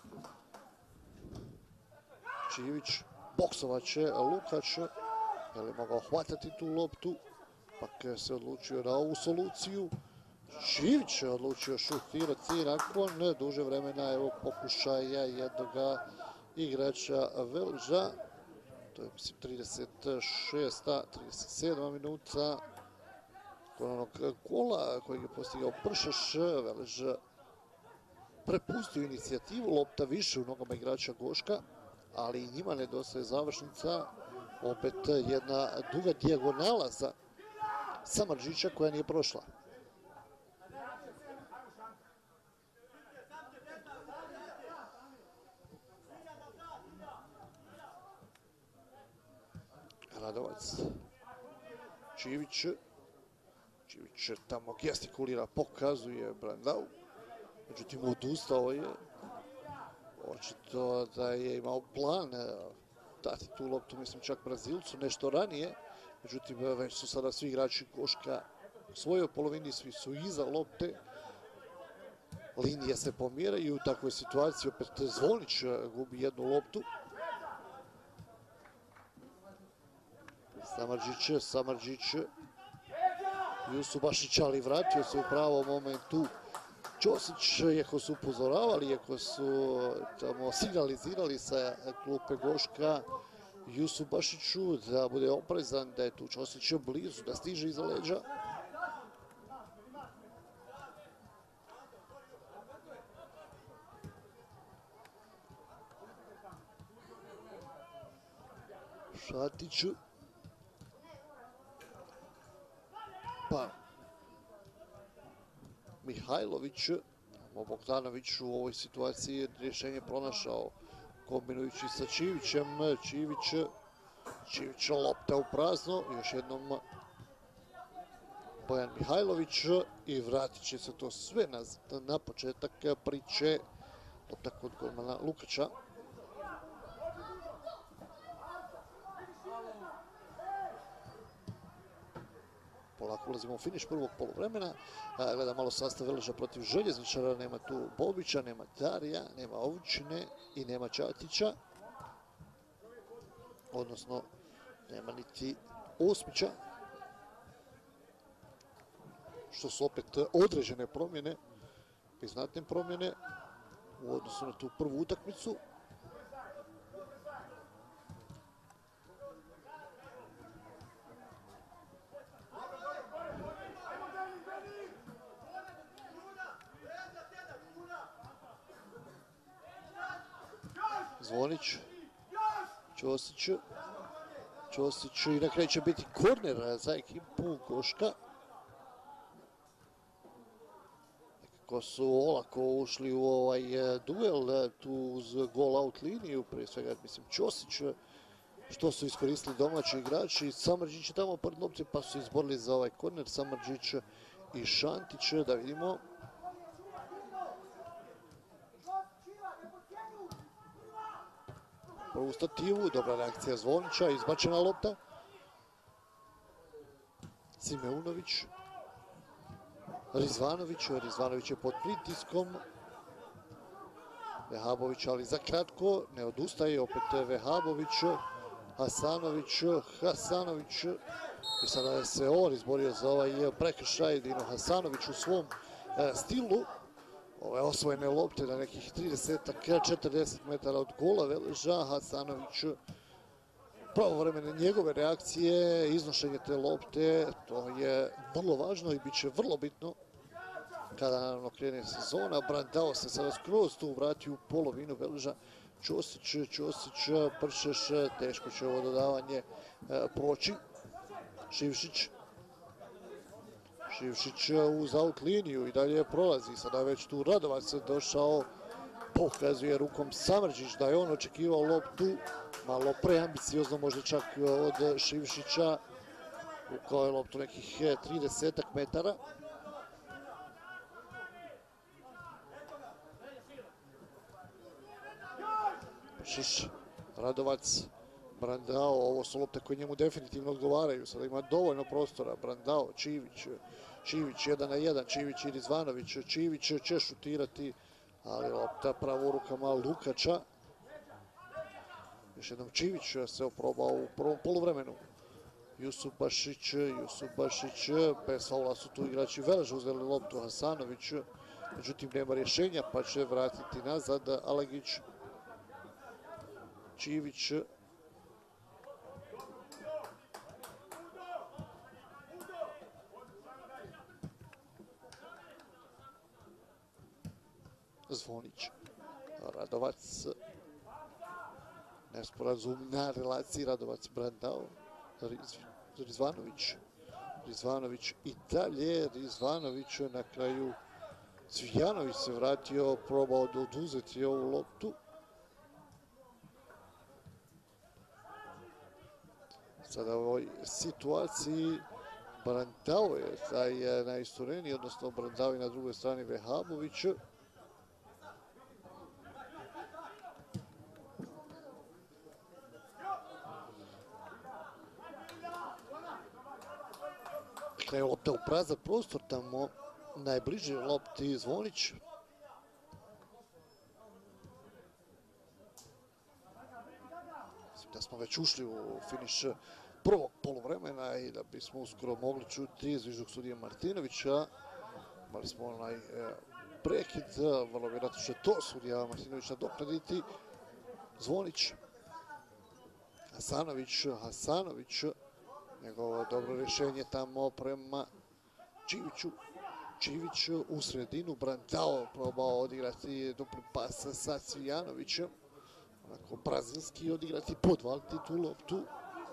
Čivić, boksovat će Lukač, je li mogao hvatati tu loptu, pak se odlučio na ovu soluciju. Čivić je odlučio šutirati nakon duže vremena evo pokušaja jednog igrača Veleža. To je mislim trideset šesta, trideset sedma minuta nakon onog gola kojeg je postigao Pršaš. Velež prepustio inicijativu, lopta više u nogama igrača Goška. ali i njima nedostaje završnica. Opet jedna duga dijagonala za Samardžića koja nije prošla. Radovac. Čivić. Čivić tamo gestikulira, pokazuje Brandau. Međutim, odustao je. Očito da je imao plan dati tu loptu, mislim čak Brazilcu, nešto ranije. Međutim, već su sada svi igrači Goška u svojoj polovini, svi su iza lopte. Linije se pomjeraju, u takvoj situaciji opet Zvonić gubi jednu loptu. Samardžić, Samardžić. Jusubašić, ali vratio se u pravom momentu. Ćosić, iako su upozoravali, iako su tamo signalizirali sa klupe Goška Jusubašiću da bude oprezan, da je tu Ćosić blizu, da stiže iza leđa. Šatić. Pa Mihajlović, Bogdanović u ovoj situaciji je rješenje pronašao kombinujući sa Čivićem. Čivić, Čivić lopta u prazno, još jednom Bojan Mihajlović i vratit će se to sve na, na početak priče. Lopta kod golmana Lukača. Polako ulazimo u finiš prvog poluvremena. Gleda malo sastav Veleža protiv Željezničara. Nema tu Bobića, nema Darija, nema Ovučine i nema Čatića. Odnosno, nema niti Osmića. Što su opet određene promjene i znatne promjene u odnosu na tu prvu utakmicu. Zvonić, Ćosić, Ćosić i na kraju će biti korner za ekipu Goška. Nekako su olako ušli u ovaj duel tu uz gol-out liniju, prije svega mislim Ćosić, što su iskoristili domaći igrači. Samardžić je tamo pored lopte pa su izborili za ovaj korner, Samardžić i Šantić, da vidimo. Prvu stativu, dobra reakcija Zvonića, izbačena lopta. Simeunović, Rizvanović, Rizvanović je pod pritiskom. Vehabović, ali za kratko, ne odustaje, opet Vehabović, Hasanović, Hasanović. I sada se on izborio za ovaj prekršaj, Dino Hasanović u svom stilu. Ove osvojene lopte na nekih trideset četrdeset metara od gola Veleža. Hasanović, pravovremene njegove reakcije, iznošenje te lopte, to je vrlo važno i bit će vrlo bitno kada naravno krene sezona. Brandao se sada skroz tu vratio u polovinu Veleža. Ćosić, Ćosić, Pršeš, teško će ovo dodavanje proći. Šivšić. Šivšić uz out liniju i dalje prolazi. Sada već tu Radovac došao, pokazuje rukom Samardžić da je on očekivao loptu. Malo preambiciozno možda čak od Šivšića. Ukao je loptu nekih trideset metara. Pršiš, Radovac, Brandao, ovo su lopte koje njemu definitivno odgovaraju. Sada ima dovoljno prostora. Brandao, Čivić, Čivić jedan na jedan, Čivić i Rizvanović. Čivić će šutirati, ali lopta pravo rukama Lukača. Još jednom Čivić se oprobao u prvom poluvremenu. Jusubašić, Jusubašić, bez faula su tu igrači Veleža uzeli loptu. Hasanović, međutim nema rješenja pa će vratiti nazad Alegić. Čivić, Zvonić, Radovac, nesporazum na relaciji Radovac-Brandao. Rizvanović. Rizvanović i dalje. Rizvanović na kraju. Cvijanović se vratio, probao da oduzeti ovu loptu. Sada u ovoj situaciji Brandao je taj najistureniji, odnosno Brandao i na drugoj strani Vehabović. Kraj lopta u prazan prostor, tamo najbliži lopti Zvonić. Mislim da smo već ušli u finiš prvog poluvremena i da bismo uskoro mogli čuti zvižduk sudije Martinovića. Imali smo onaj prekid, vrlo vjerojatno će to sudija Martinović nadoknaditi. Zvonić, Hasanović, Hasanović, njegovo dobro rješenje tamo prema Čiviću. Čivić u sredinu, Brandao probao odigrati dupli pas sa Cvijanovićem. Onako brazilski odigrati, podvaliti tu loptu.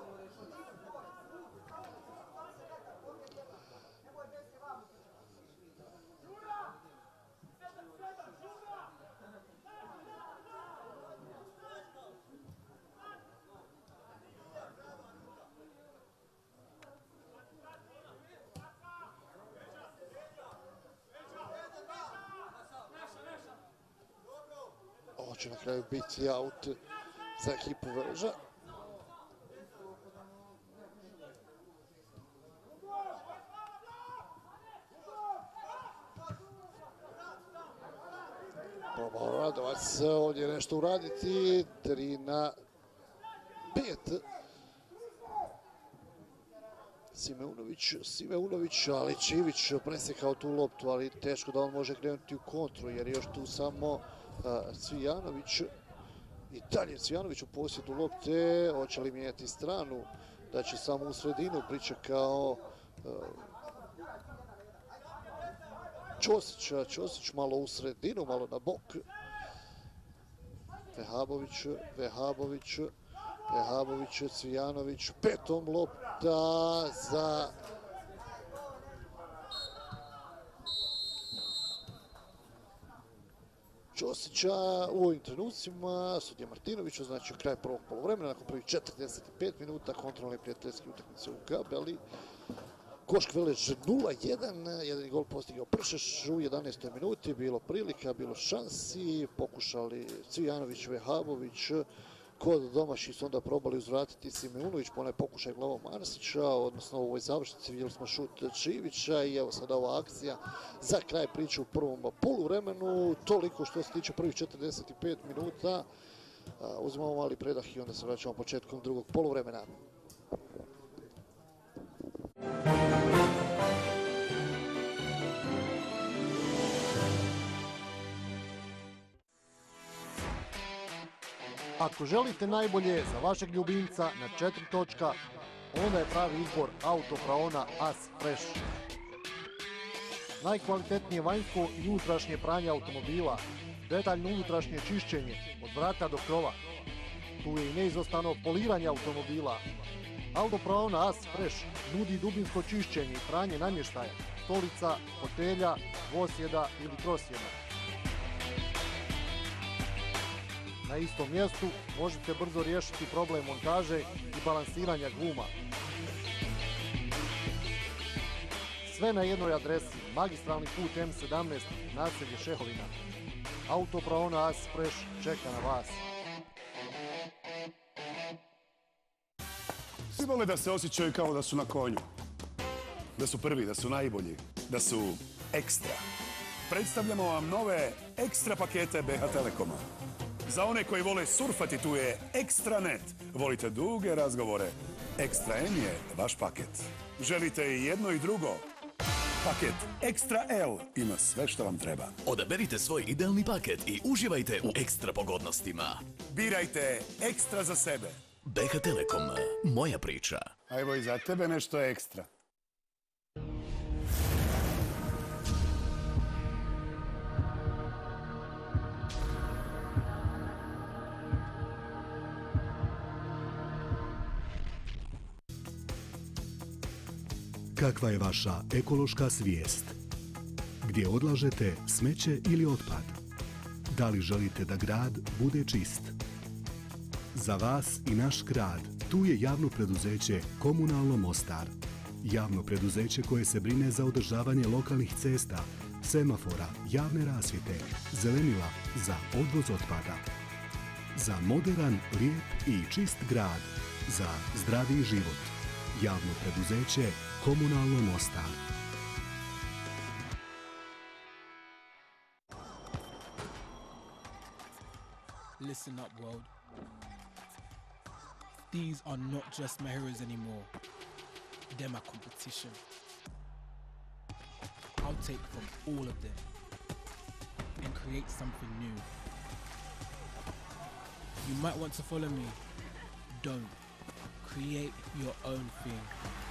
Ovo će na kraju biti aut za ekipu Veleža. Probao Radovac ovdje nešto uraditi, tri na pet. Simeunović, Simeunović, ali Čivić presjekao tu loptu, ali teško da on može krenuti u kontru, jer je još tu samo Cvijanović. I dalje Cvijanović u posjedu lopte, hoće li mijenjati stranu, da će samo u sredinu, pričekao Ćosića, Ćosić malo u sredinu, malo na bok. Vehabović, Vehabović, Vehabović, Cvijanović, petom lopta za Ćosića. U ovim trenucima sudija Martinović označio kraj prvog poluvremena nakon prvih četrdeset pet minuta kontrolne prijateljske utakmice u Gabeli. Košk Velež nula jedan, jedan gol postigao Pršeš u jedanaestoj minuti, bilo prilika, bilo šansi, pokušali Cvijanović, Vehabović, kod domaćih su onda probali uzvratiti Simeunović po onaj pokušaj glavom Arsića, odnosno u ovoj završnici vidjeli smo šut Čivića i evo sada ova akcija za kraj priče u prvom poluvremenu. Toliko što se tiče prvih četrdeset pet minuta. Uzimamo mali predah i onda se vraćamo početkom drugog poluvremena. Ako želite najbolje za vašeg ljubimca na četiri točka, onda je pravi izbor Autopraona As Fresh. Najkvalitetnije vanjsko i unutrašnje pranje automobila, detaljno unutrašnje čišćenje od vrata do krova. Tu je i neizostano poliranje automobila. Autopraona As Fresh nudi dubinsko čišćenje i pranje namještaja, stolica, fotelja, dvosjeda ili trosjeda. Na istom mjestu možete brzo riješiti problem montaže i balansiranja guma. Sve na jednoj adresi, magistralni put M sedamnaest, naselje Šehovina. Autopraona As Fresh čeka na vas. Svi vole da se osjećaju kao da su na konju. Da su prvi, da su najbolji, da su ekstra. Predstavljamo vam nove ekstra pakete B H Telekoma. Za one koji vole surfati tu je Extranet. Volite duge razgovore? Extra M je vaš paket. Želite i jedno i drugo? Paket Extra L ima sve što vam treba. Odaberite svoj idealni paket i uživajte u ekstra pogodnostima. Birajte ekstra za sebe. B H Telekom, moja priča. A evo i za tebe nešto ekstra. Kakva je vaša ekološka svijest? Gdje odlažete smeće ili otpad? Da li želite da grad bude čist? Za vas i naš grad tu je javno preduzeće Komunalno Mostar. Javno preduzeće koje se brine za održavanje lokalnih cesta, semafora, javne rasvjete, zelenila, za odvoz otpada. Za moderan, lijep i čist grad. Za zdraviji život. Javno preduzeće Komunalno Mostar. Listen up, world. These are not just my heroes anymore. They're my competition. I'll take from all of them and create something new. You might want to follow me. Don't. Create your own thing.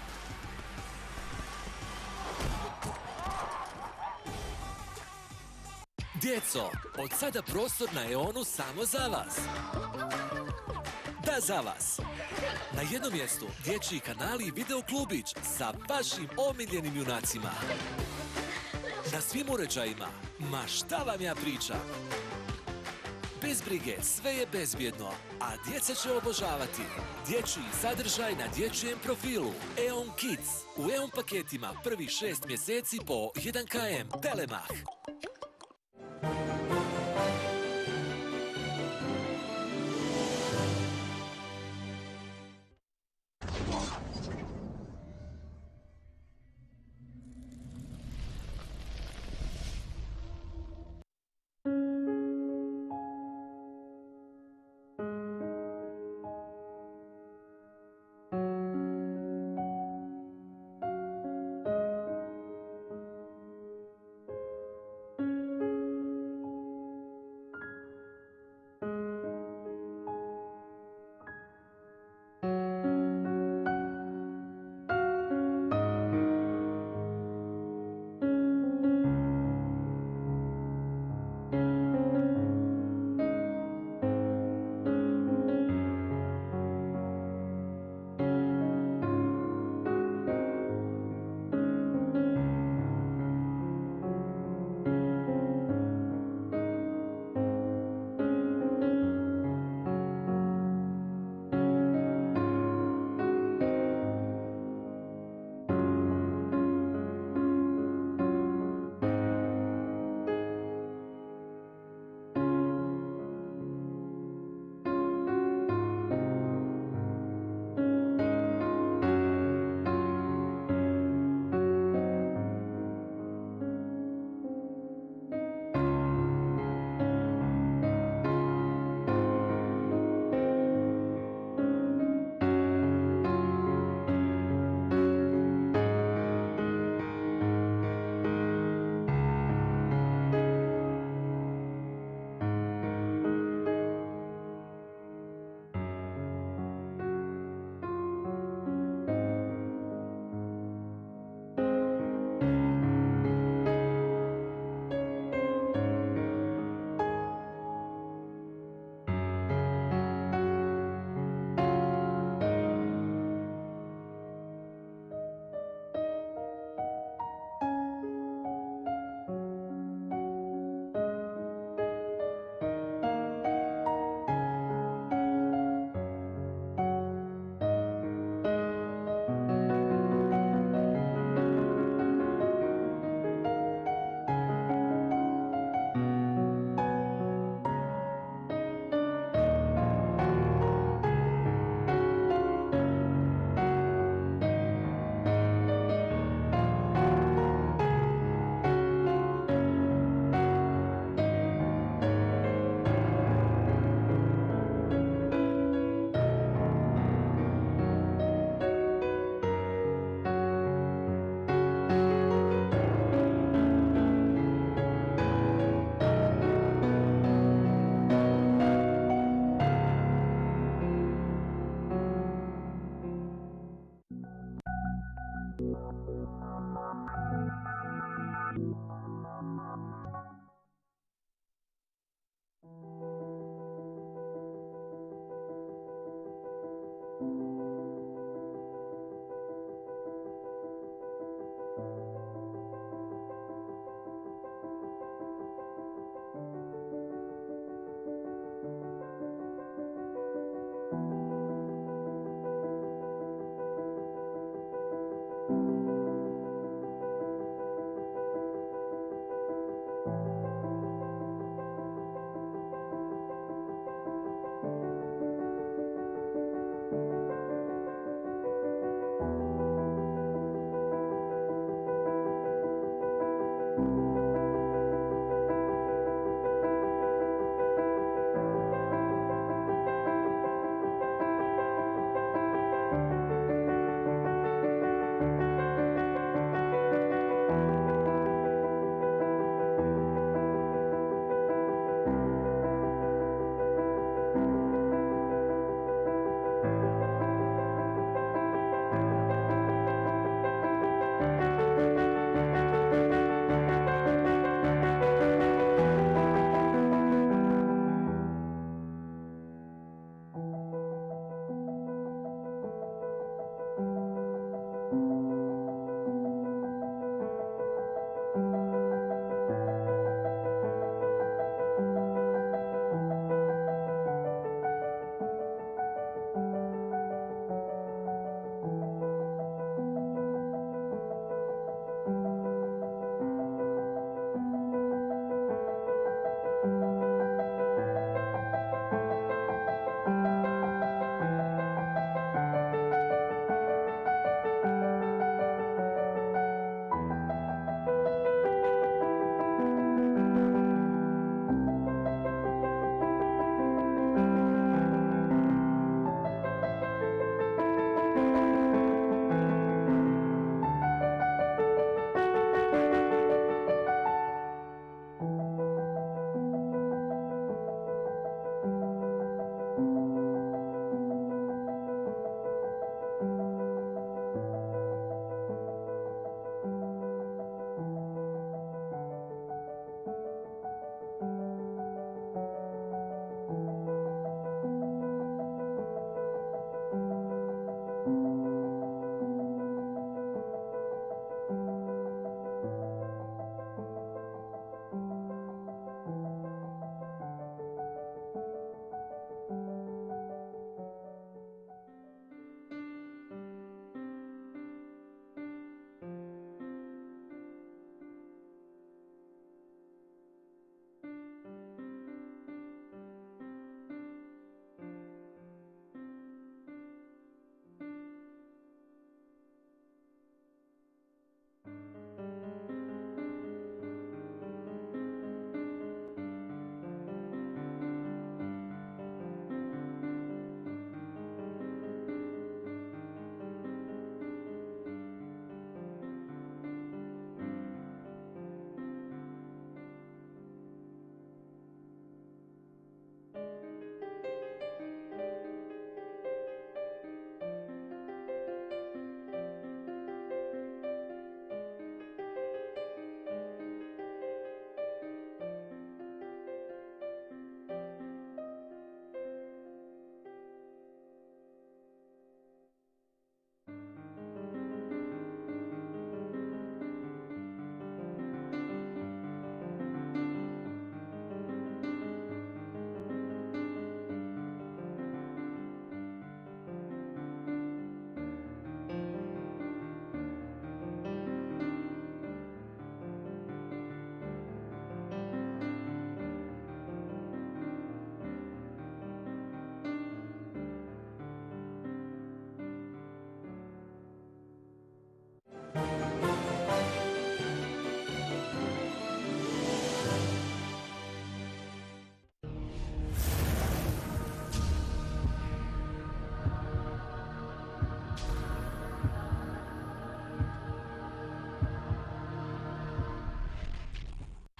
Djeco, od sada prostor na Eonu samo za vas. Da, za vas. Na jednom mjestu dječji kanali i videoklubić sa vašim omiljenim junacima. Na svim uređajima, ma šta vam ja pričam. Bez brige, sve je bezbjedno, a djeca će obožavati dječji sadržaj na dječjem profilu. Eon Kids. U Eon paketima prvih šest mjeseci po jedan kilometar Telemach.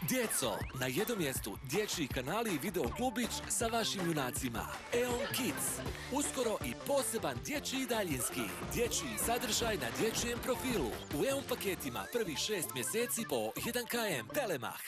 Djeco, na jednom mjestu dječji kanali i video klubić sa vašim junacima. E O N Kids. Uskoro i poseban dječji daljinski. Dječji sadržaj na dječjem profilu. U E O N paketima prvih šest mjeseci po jedan kilometar. Telemach.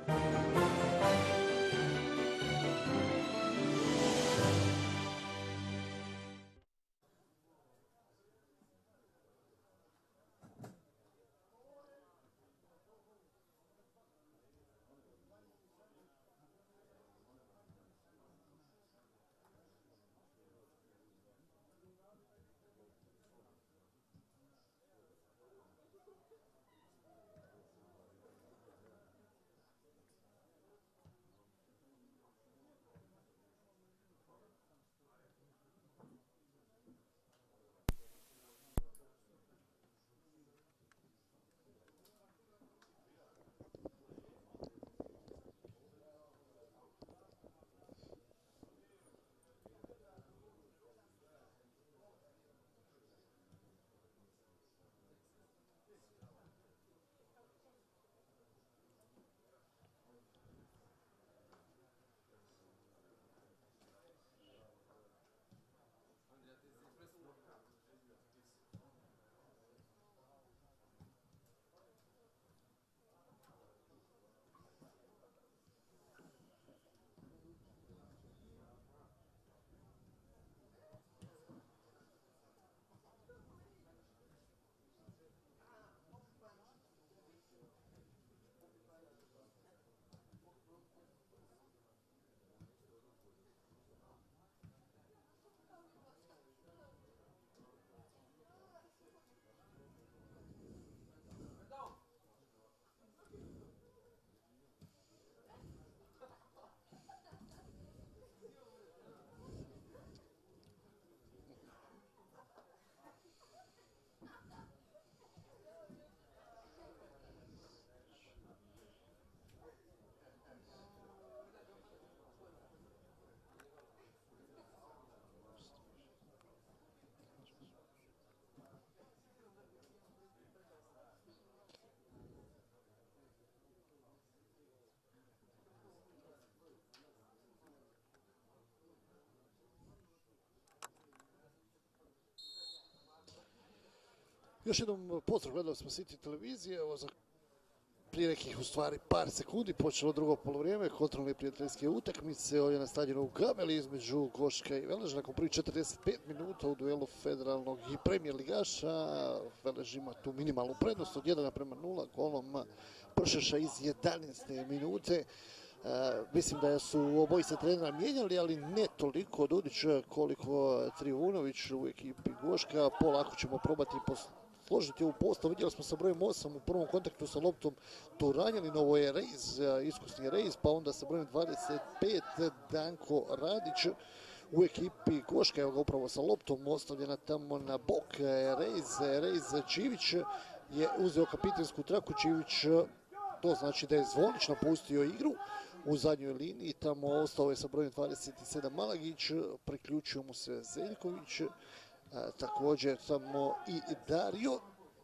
Još jednom pozdrav, gledali smo City televizije, evo za prije nekih u stvari par sekundi počelo drugo polovrijeme kontrolne prijateljske utakmice ovdje na stadionu u Gabeli između Goška i Veleža. Nakon prvih četrdeset pet minuta u duelu federalnog i premijer ligaša Velež ima tu minimalnu prednost od jedan naprema nula golom Pršeša iz jedanaeste minute. Uh, mislim da su obojica trenera mijenjali, ali ne toliko Dudić koliko Trivunović u ekipi Goška. Polako ćemo probati složiti ovu postavu. Vidjeli smo sa brojem osam u prvom kontaktu sa loptom Turanjanin, ovo je Rejz, iskusni Rejz, pa onda sa brojem dvadeset pet Danko Radić u ekipi Goška. Evo ga upravo sa loptom ostavljena tamo na bok Rejz. Rejz Čivić je uzeo kapitensku traku. Čivić, to znači da je Zvonić napustio igru u zadnjoj liniji, tamo ostao je sa brojem dvadeset sedam Malagić, priključio mu se Zeljković, a, također tamo i Dario.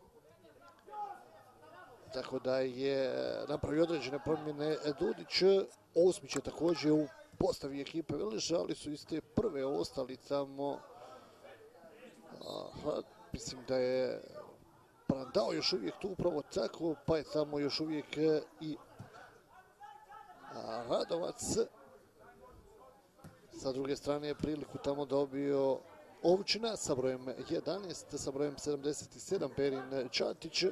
Tako da je napravio određene promjene Dudić. Osmić je također u postavi ekipe Veleža, ali su iz te prve ostali tamo. Aha, mislim da je Brandao još uvijek tu upravo tako, pa je tamo još uvijek i Radovac. Sa druge strane je priliku tamo dobio Ovčina sa brojem jedanaest, sa brojem sedamdeset sedam Perin Čatić.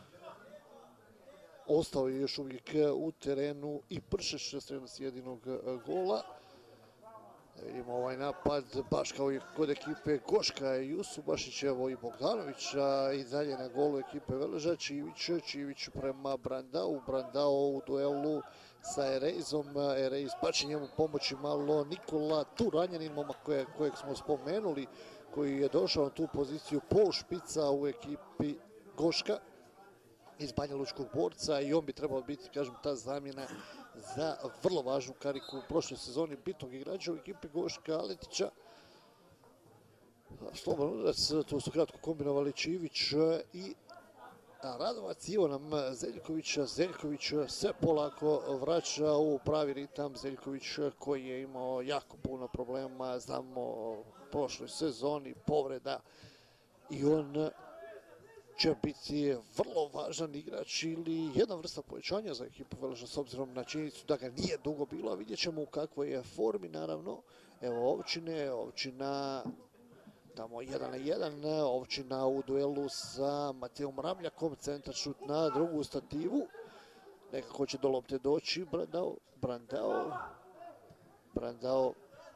Ostao je još uvijek u terenu i Pršeš s jedinog gola. Ima ovaj napad baš kao i kod ekipe Goška, Jusubašić, evo i Bogdanovića i dalje na golu ekipe Veleža. Čivić, Čivić prema Brandau, Brandao u duelu sa Erejzom, Erejz pa će njemu pomoći malo Nikola Turanjanin, momak koje, kojeg smo spomenuli, koji je došao na tu poziciju pol špica u ekipi Goška iz Banja Lučkog Borca, i on bi trebao biti, kažem, ta zamjena za vrlo važnu kariku u prošloj sezoni bitnog igrača u ekipi Goška Aletića. Slobodan udarac, tu su kratko kombinovali Čivić i Radovac. Evo nam Zeljkovića. Zeljković se polako vraća u pravi ritam. Zeljković koji je imao jako puno problema, znamo u prošloj sezoni, povreda, i on će biti vrlo važan igrač ili jedna vrsta povećanja za ekipu Veleža s obzirom na činjenicu da ga nije dugo bilo, a vidjet ćemo u kakvoj je formi naravno. Evo Ovčine, Ovčina tamo jedan na jedan, Ovčina u duelu sa Mateom Ramljakom, centar šut na drugu stativu. Nekako će do lopte doći Brandao, Brandao, Brandao.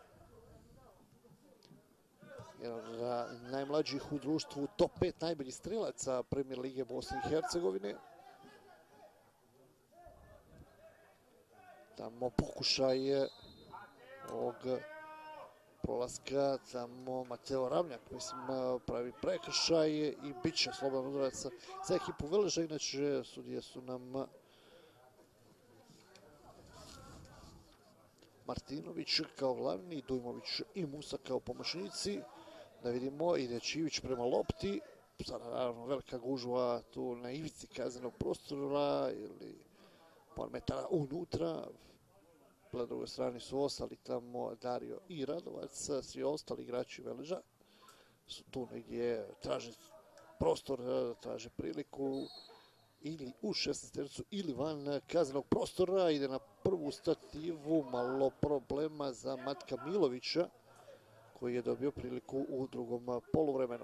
Jedan od najmlađih u društvu, top pet najboljih strelaca Premijer lige Bosne i Hercegovine. Tamo pokušaj ovog prolaska, tamo Mateo Ramljak, mislim, pravi prekršaj i bit će slobodan udarac za ekipu Veleža. Inače, sudije su nam Martinović kao glavni, Dujmović i Musa kao pomoćnici. Da vidimo, ide Čivić prema lopti. Sada naravno velika gužva tu na ivici kaznenog prostora ili par metara unutra. Na drugoj strani su ostali tamo Dario i Radovac. Svi ostali igrači Veleža su tu negdje, traže prostor, traže priliku ili u šesnaestercu ili van kaznenog prostora. Ide na prvu stativu, malo problema za Matka Milovića koji je dobio priliku u drugom poluvremenu.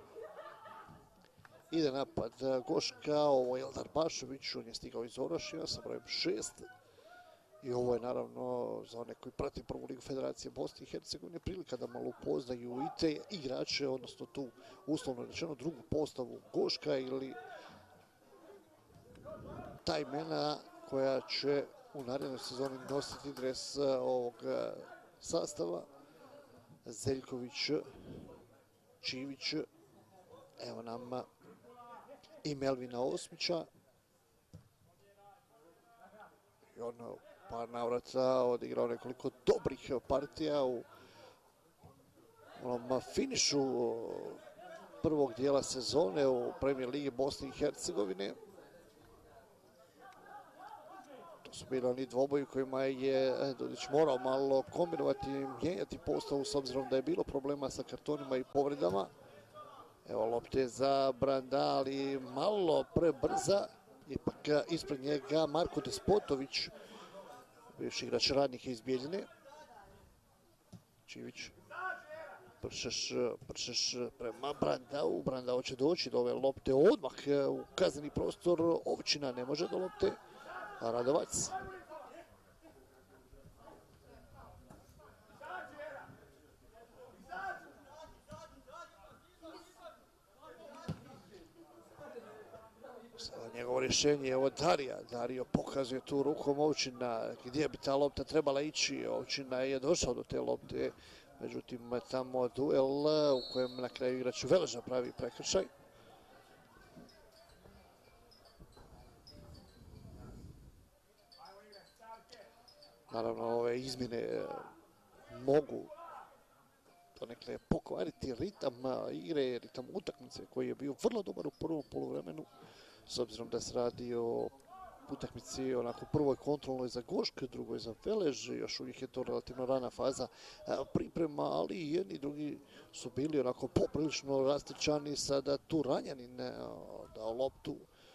Ide napad Goška, ovo je Eldar Bašović, on je stigao iz Orašija sa brojem šest. I ovo je naravno za one koji prati prvu ligu Federacije Bosne i Hercegovine prilika da malo upoznaju i te igrače, odnosno tu uslovno rečeno drugu postavu Goška ili ta imena koja će u narednoj sezoni nositi dres ovog sastava. Zeljković, Čivić, evo nam i Melvina Osmića. I on par navrata odigrao nekoliko dobrih partija u onom finišu prvog dijela sezone u Premijer ligi Bosne i Hercegovine. To su bili oni dvoboji kojima je Dudić morao malo kombinovati i mijenjati postavu s obzirom da je bilo problema sa kartonima i povredama. Evo lopte za Branda, ali malo prebrza. Ipak ispred njega Marko Despotović, bivši igrač Radnika iz Bijeljine. Čivić, Pršeš, Pršeš prema Brandau. Brandao će doći do ove lopte odmah u kazneni prostor. Ovčina ne može do lopte. Radovac. Njegovo rješenje je od Darija. Dario pokazuje tu rukom Ovčina gdje bi ta lopta trebala ići. Ovčina je došao do te lopte. Međutim, tamo duel u kojem na kraju igrač Veleža pravi prekršaj. Naravno, ove izmjene mogu donekle pokvariti ritam igre, ritam utakmice koji je bio vrlo dobar u prvom poluvremenu. S obzirom da se radi o utakmici onako prvoj kontrolnoj za Goške, drugoj za Velež, još uvijek je to relativno rana faza priprema, ali i jedni i drugi su bili onako poprilično rastrčani. Sada tu Ranjanin dao loptu,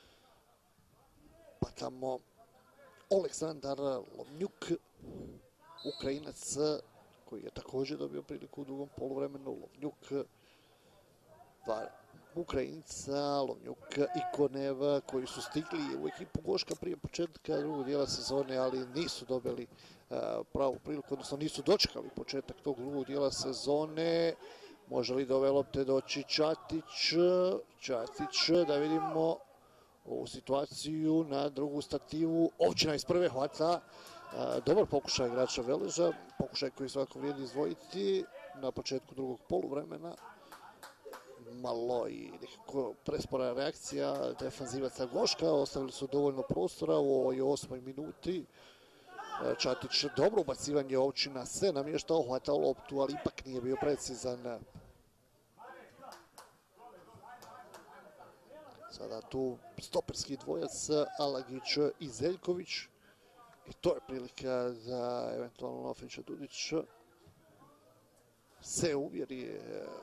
pa tamo Aleksandar Lomnjuk, Ukrajinac koji je također dobio priliku u drugom poluvremenu. Lomnjuk, dva Ukrajinca, Lomnjuk i Konev koji su stigli u ekipu Goška prije početka drugog dijela sezone, ali nisu dobili pravu priliku, odnosno nisu dočekali početak tog drugog dijela sezone. Može li do ove lopte doći Čatić? Čatić, da vidimo ovu situaciju na drugu stativu. Ovčina iz prve hvata. Dobar pokušaj igrača Veleža, pokušaj koji svako vrijedi izdvojiti na početku drugog poluvremena. Malo i nekako prespora reakcija defanzivaca Goška, ostavili su dovoljno prostora u ovoj osmoj minuti. Čatić, dobro ubacivanje, Ovčina se namještao, hvatao loptu, ali ipak nije bio precizan. Sada tu stoperski dvojac Alagić i Zeljković. I to je prilika da eventualno Finča Dudić se uvjeri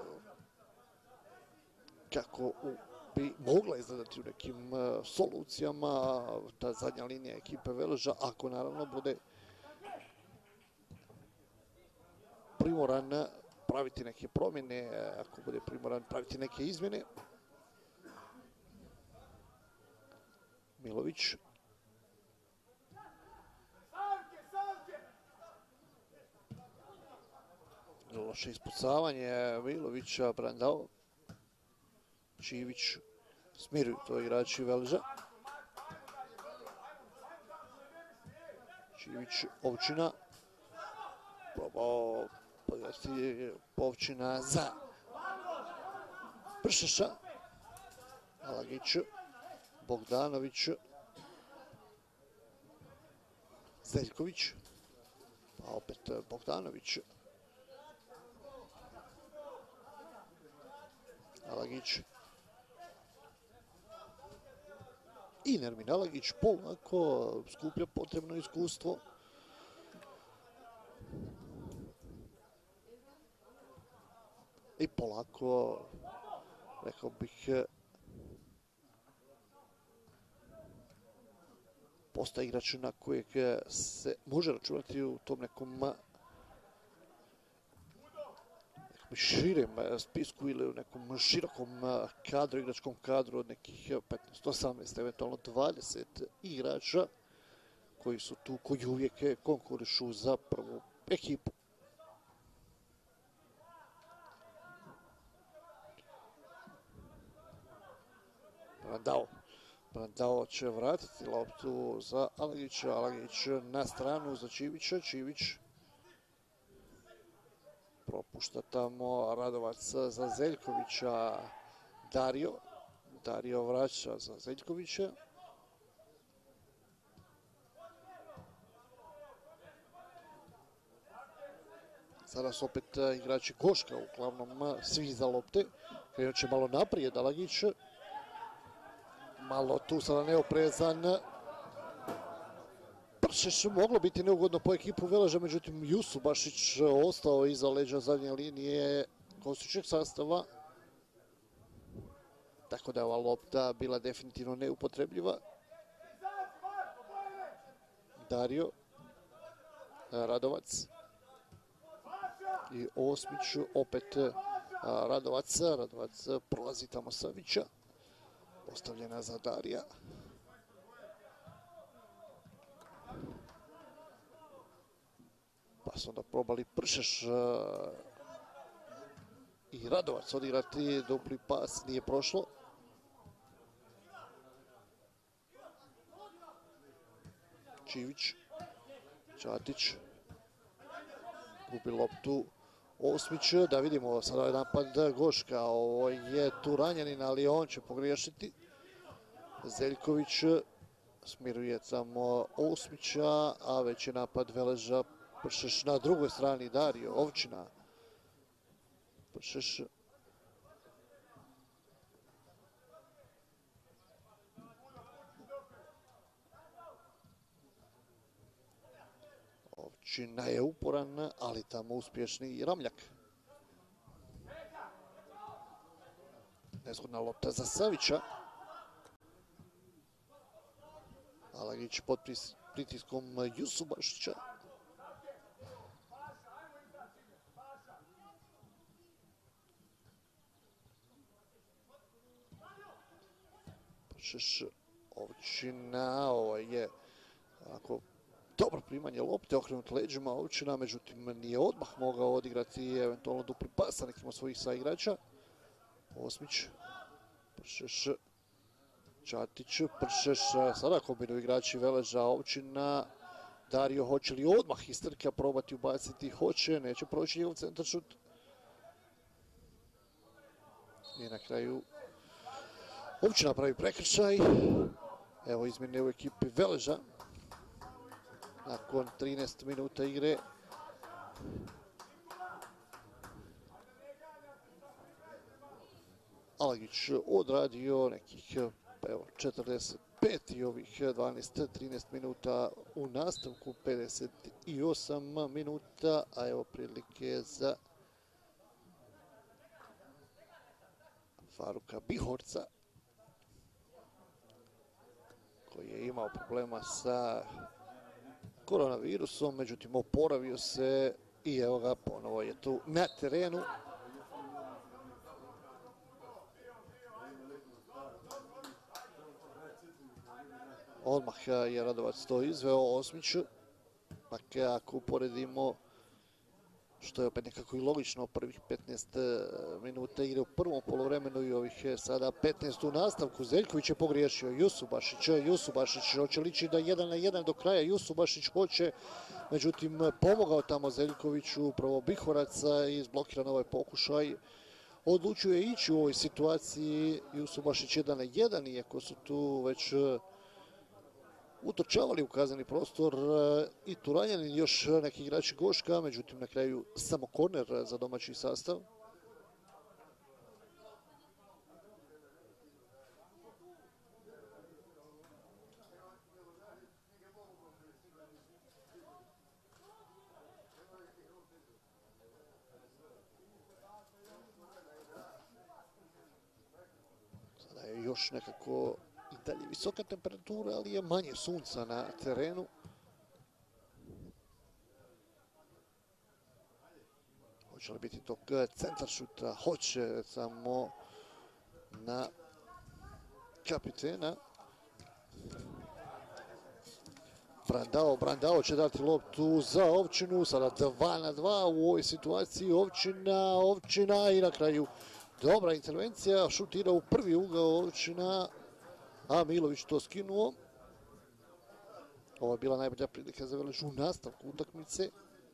kako bi mogla izgledati u nekim solucijama ta zadnja linija ekipe Veleža, ako naravno bude primoran praviti neke promjene, ako bude primoran praviti neke izmjene. Milović. Loše ispucavanje Milovića, Brandao. Čivić. Smiruju to igrači Veleža. Čivić, Ovčina. Probao podvesti Ovčina za Pršeša. Alagić. Bogdanović. Zeljković. Pa opet Bogdanović. Alagić. I Nermin Alagić polako skuplja potrebno iskustvo. I polako, rekao bih, postaje igrač na kojeg se može računati u tom nekom širem spisku ili u nekom širokom kadru, igračkom kadru od nekih petnaest, osamnaest, eventualno dvadeset igrača koji su tu, koji uvijek konkurišu za prvu ekipu. Brandao. Brandao će vratiti loptu za Alagića. Alagić na stranu za Čivića. Čivić propušta tamo Radovac za Zeljkovića. Dario. Dario vraća za Zeljkovića. Sada su opet igrači Goška, uglavnom svi za lopte. Krenut će malo naprijed Alagić. Malo tu sada neoprezan. Pršeš moglo biti neugodno po ekipu Veleža, međutim Jusubašić ostao iza leđa zadnje linije Kostićeg sastava. Tako da je ova lopta bila definitivno neupotrebljiva. Dario. Radovac. I Osmić, opet Radovac. Radovac prolazi tamo Savića. Postavljena za Darija. Pa su onda probali Pršeš i Radovac odigrati dupli pas, nije prošlo. Čivić, Čatić, gubi loptu. Osmić, da vidimo sada ovaj napad Goška, ovo je tu ranjanin, ali on će pogriješiti. Zeljković smiruje samo Osmića, a već je napad Veleža. Pršeš na drugoj strani, Dario, Ovčina. Pršeš. Ovčina je uporan, ali tamo uspješni i Ramljak. Nezgodna lopta za Savića. Alagić pod pritiskom Jusubašića. Pršeš, Ovčina, ovo je onako dobro primanje lopte, okrenut leđima Ovčina, međutim nije odmah mogao odigrati eventualno dupli pas sa nekim od svojih saigrača. Osmić, Pršeš, Čatić, Pršeš, sada kombinuju igrači Veleža, Ovčina. Dario hoće li odmah iz trka probati ubaciti? Hoće, neće proći njegov centar šut. I na kraju Ovčina pravi prekršaj. Evo izmjene u ekipi Veleža. Nakon trinaest minuta igre. Alagić odradio nekih Evo, četrdeset pet i ovih dvanaest trinaest minuta u nastavku, pedeset osam minuta, a evo prilike za Faruka Bihorca, koji je imao problema sa koronavirusom, međutim oporavio se i evo ga, ponovo je tu na terenu. Odmah je Radovac to izveo, Osmić. Dakle, ako uporedimo, što je opet nekako i logično, prvih petnaest minuta igre u prvom polovremenu i ovih sada petnaest u nastavku. Zeljković je pogriješio, Jusubašić, Jusubašić hoće lići da jedan na jedan do kraja, Jusubašić hoće, međutim pomogao tamo Zeljkoviću, upravo Bihorac, i izblokiran ovaj pokušaj. Odlučuje ići u ovoj situaciji Jusubašić jedan na jedan, iako su tu već utrčavali u kazneni prostor i Turanjanin i još neki igrači Goška, međutim na kraju samo korner za domaći sastav. Sada je još nekako i dalje visoka temperatura, ali je manje sunca na terenu. Hoće li biti tog centar šuta? Hoće, samo na kapitena. Brandao, Brandao će dati loptu za Ovčinu, sada dva na dva u ovoj situaciji. Ovčina, Ovčina i na kraju dobra intervencija, šutira u prvi ugao Ovčina, a Milović to skinuo. Ovo je bila najbolja prilika za Velež u nastavku utakmice.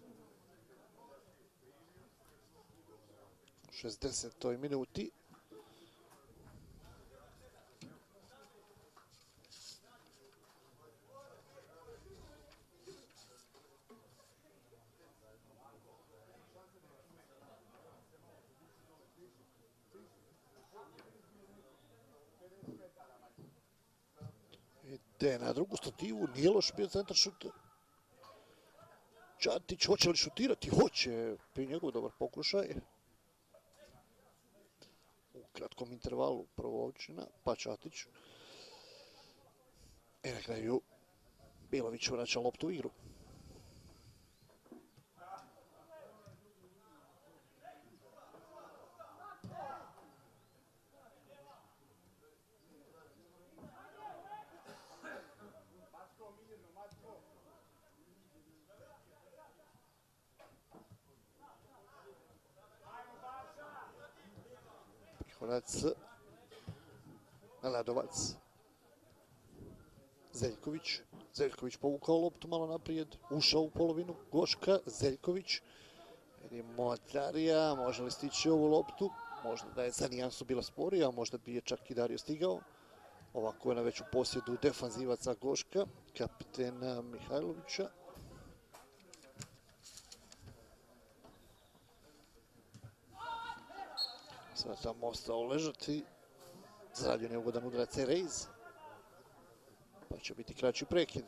U šezdesetoj minuti. Ide na drugu stativu, nije loš bio centar šuta. Čatić hoće li šutirati? Hoće, pri njegov dobar pokušaj. U kratkom intervalu prvo Ovčina, pa Čatić. I na kraju Bilović vraća loptu u igru. Bihorac, Radovac, Zeljković. Zeljković povukao loptu malo naprijed, ušao u polovinu Goška, Zeljković. Vidimo Darija, može li stići ovu loptu? Možda da je za nijansu bila sporija, možda bi je čak i Dario stigao. Ovako je na već u posjedu defanzivaca Goška, kapitena Mihajlovića. Sada tamo ostao ležati. Zaradio neugodan udarac Erejz. Pa će biti kraći prekid.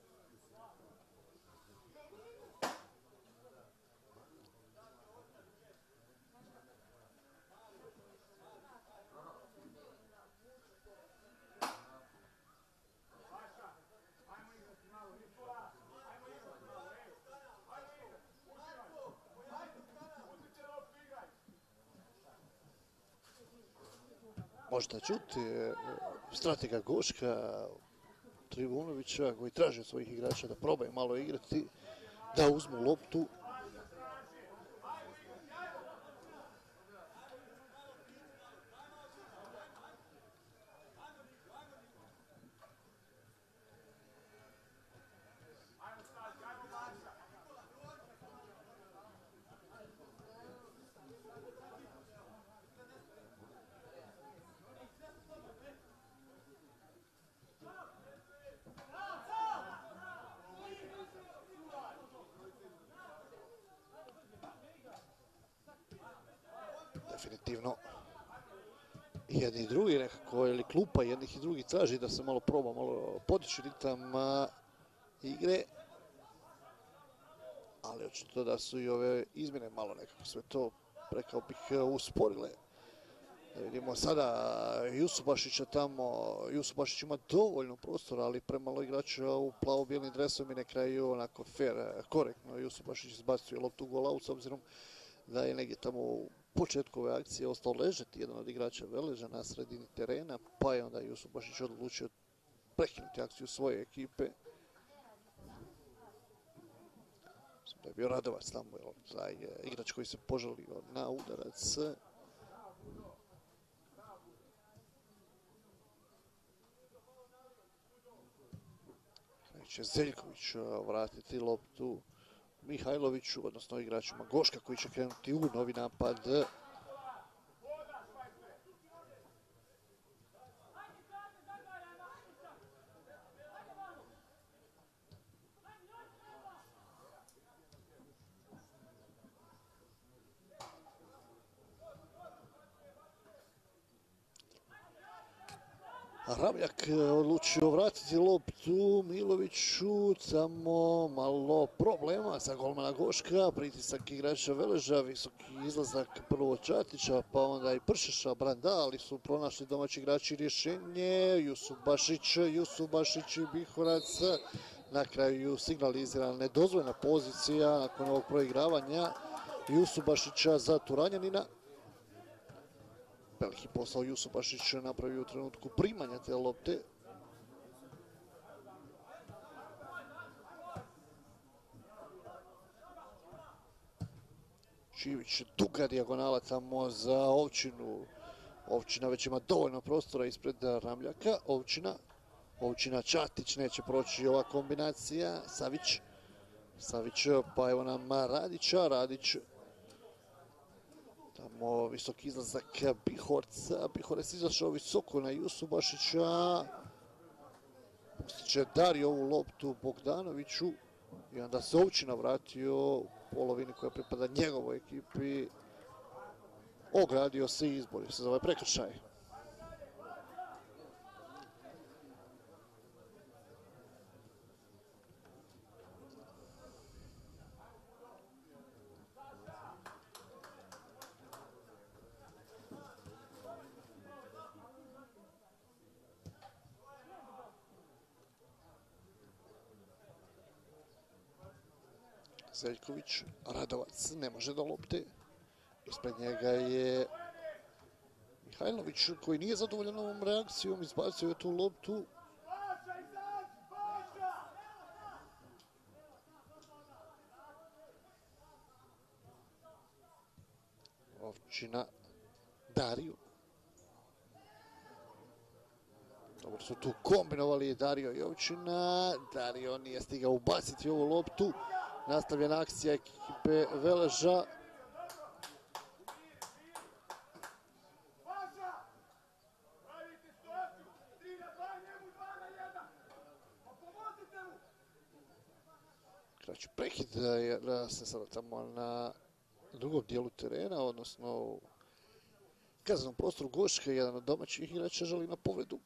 Možete čuti stratega Goška, Trivunovića, koji traži od svojih igrača da probaju malo igrati, da uzmu loptu. Definitivno jedni i drugi nekako, ili klupa jednih i drugih traži da se malo proba, malo podići ritam igre. Ali očito da su i ove izmjene malo nekako sve to, rekao bih, usporile. Vidimo sada Jusubašića tamo, Jusubašić ima dovoljno prostora, ali premalo igrača u plavo-bijelim dresom i na kraju onako fair, korektno. Jusubašić izbacuje loptu u gol out s obzirom da je negdje tamo u početku ove akcije ostao ležati jedan od igrača Veleža na sredini terena, pa je onda Jusubašić odlučio prekinuti akciju svoje ekipe. Mislim da je bio Radovac tamo, taj igrač koji se požalio na udarac. Će Zeljković vratiti loptu Mihajloviću, odnosno igraču Magoška koji će krenuti u novi napad. Ramljak odlučio vratiti loptu Miloviću, samo malo problema za golmana Goška, pritisak igrača Veleža, visoki izlazak prvo Čatića, pa onda i Pršeša, Branda, ali su pronašli domaći igrači rješenje, Jusubašić, Jusubašić i Bihorac, na kraju signalizirana nedozvoljena pozicija nakon ovog proigravanja Jusubašića za Turanjanina. Veliki posao Jusubašić napravio u trenutku primanja te lopte. Čivić, duga dijagonala tamo za Ovčinu. Ovčina već ima dovoljno prostora ispred Ramljaka. Ovčina, Ovčina Čatić, neće proći ova kombinacija. Savić, Savić, pa evo nam Radića, Radić. Tamo visoki izlazak Bihorca, Bihorec izašao visoko na Jusubašića. Pustit će Dario ovu loptu Bogdanoviću i onda se Ovčina vratio u polovini koja pripada njegovoj ekipi. Ogradio se i izborio se za ovaj prekršaj. Zeljković, Radovac ne može do lopte. Ispred njega je Mihajlović koji nije zadovoljan ovom reakcijom, izbacio je tu loptu. Ovčina, Dario. Dobro su tu kombinovali Dario i Ovčina. Dario nije stigao ubaciti ovu loptu. Nastavljena akcija ekipe Veleža. Kraći prekid jer se sada tamo na drugom dijelu terena, odnosno u kaznenom prostoru Goške, jedan od domaćih igrača želi na povredu.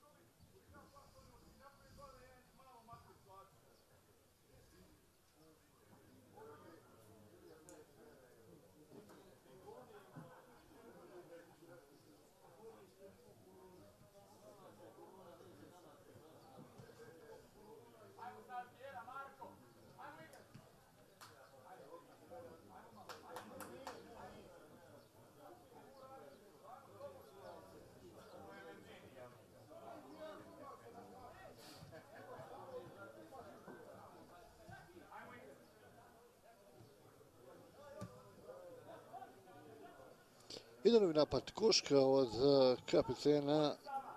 Ide novi napad Goška od kapitena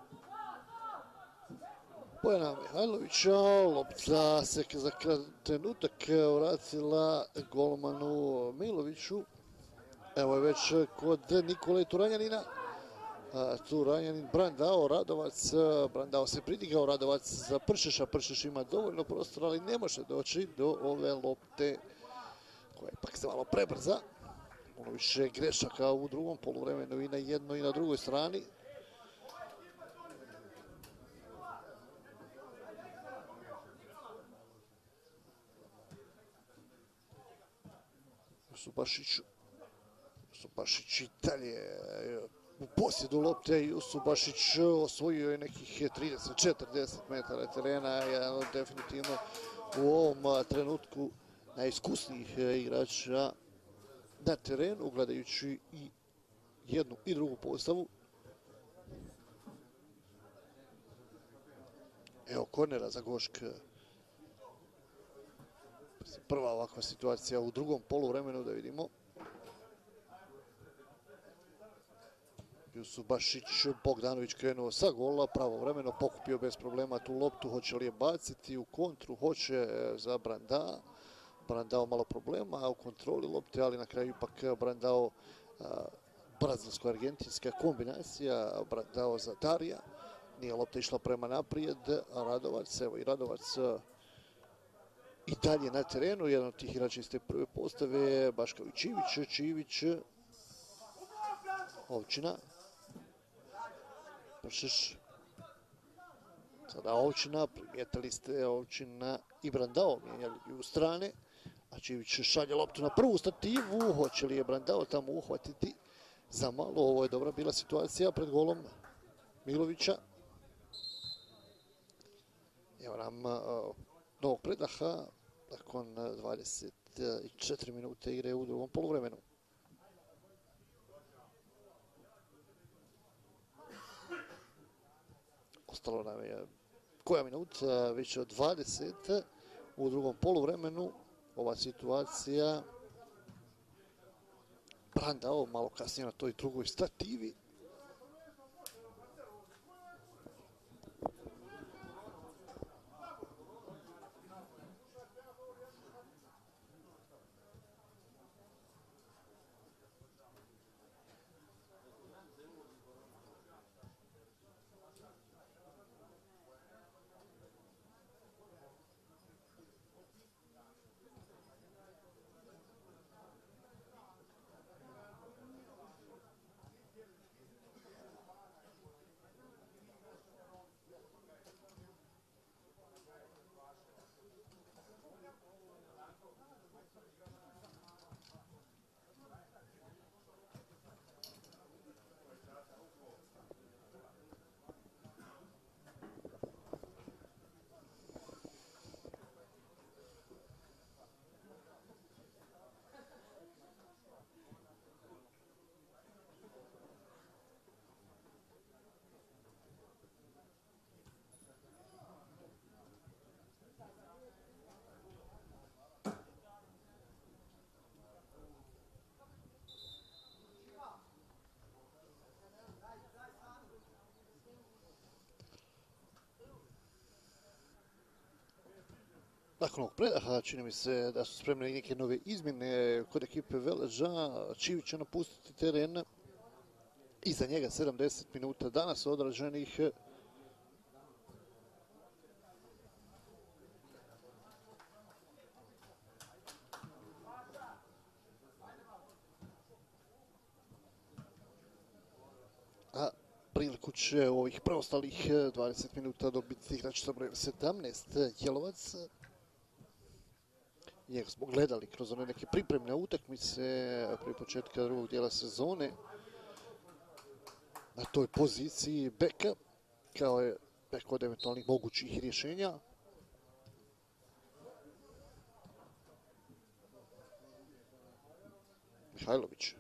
Bojana Mihajlovića. Lopta se za trenutak vratila golmanu Miloviću. Evo je već kod Nikole Turanjanina. Turanjanin Brandao, Radovac. Brandao se pridigao, Radovac za Pršeša. Pršeš ima dovoljno prostora, ali ne može doći do ove lopte koja je pak se malo prebrza. Ono više grešaka u drugom poluvremenu i na jednoj i na drugoj strani. Jusubašić. Jusubašić i dalje u posjedu lopte. Jusubašić osvojio je nekih trideset do četrdeset metara terena. Jedan od definitivno u ovom trenutku najiskusnijih igrača na terenu, gledajući i jednu i drugu postavu. Evo kornera za Gošk. Prva ovakva situacija u drugom poluvremenu, da vidimo. Jusubašić, Bogdanović krenuo sa gola, pravovremeno pokupio bez problema tu loptu, hoće li je baciti u kontru, hoće za Branda. Brandao malo problema u kontroli lopte, ali na kraju ipak Brandao brazilsko-argentinska kombinacija, Brandao za Darija. Nije lopta išla prema naprijed, Radovac, evo i Radovac i dalje na terenu. Jedan od tih igrača iz te prve postave je Bašković Čivić, Čivić, Ovčina, Pršeš, sada Ovčina, primijetili ste Ovčina i Brandao mijenjali u strane, a Čivić šalje loptu na prvu stativu, hoće li je Brandao tamo uhvatiti za malo. Ovo je dobra bila situacija pred golom Milovića. Evo nam uh, novog predaha nakon dvadeset četiri minute igre u drugom poluvremenu. Ostalo nam je koja minuta, više od dvadeset u drugom poluvremenu. Ova situacija Brandao malo kasnije na toj drugoj stativi. Nakon ovog predaha čini mi se da su spremne i neke nove izmjene kod ekipe Veleža. Čivić će napustiti teren. Iza njega sedamdeset minuta danas odrađenih. A priliku će u ovih preostalih dvadeset minuta dobiti igrač sa brojem sedamnaest, Jelovac. Njega smo gledali kroz one neke pripremne utakmice prije početka drugog dijela sezone na toj poziciji beka, kao je bek od eventualnih mogućih rješenja. Mihajlović.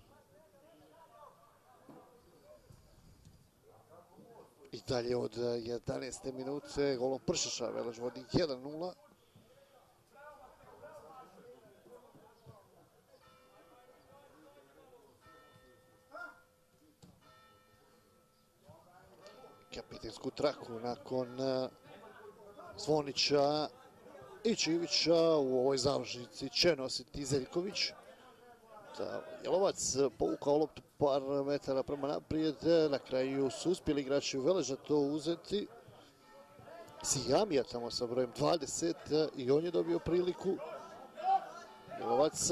I dalje od jedanaeste minute golom Pršeša Velež vodi jedan nula. Kapitensku traku nakon Zvonića i Čivića u ovoj završnici će nositi Zeljković. Jelovac povukao loptu par metara prema naprijed, na kraju su uspjeli igrači Veleža to uzeti. Sijamija tamo sa brojem dvadeset i on je dobio priliku. Jelovac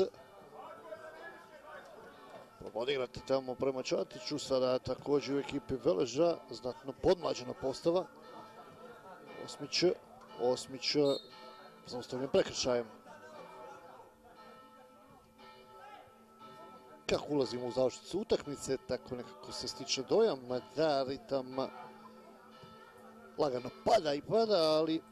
odigrati tamo prema Čatiću, sada također u ekipi Veleža, znatno podmlađena postava. Osmić, Osmić zaustavljen prekršajem. kako ulazimo u završnicu utakmice, tako nekako se stiče dojam da ritam lagano pada i pada, ali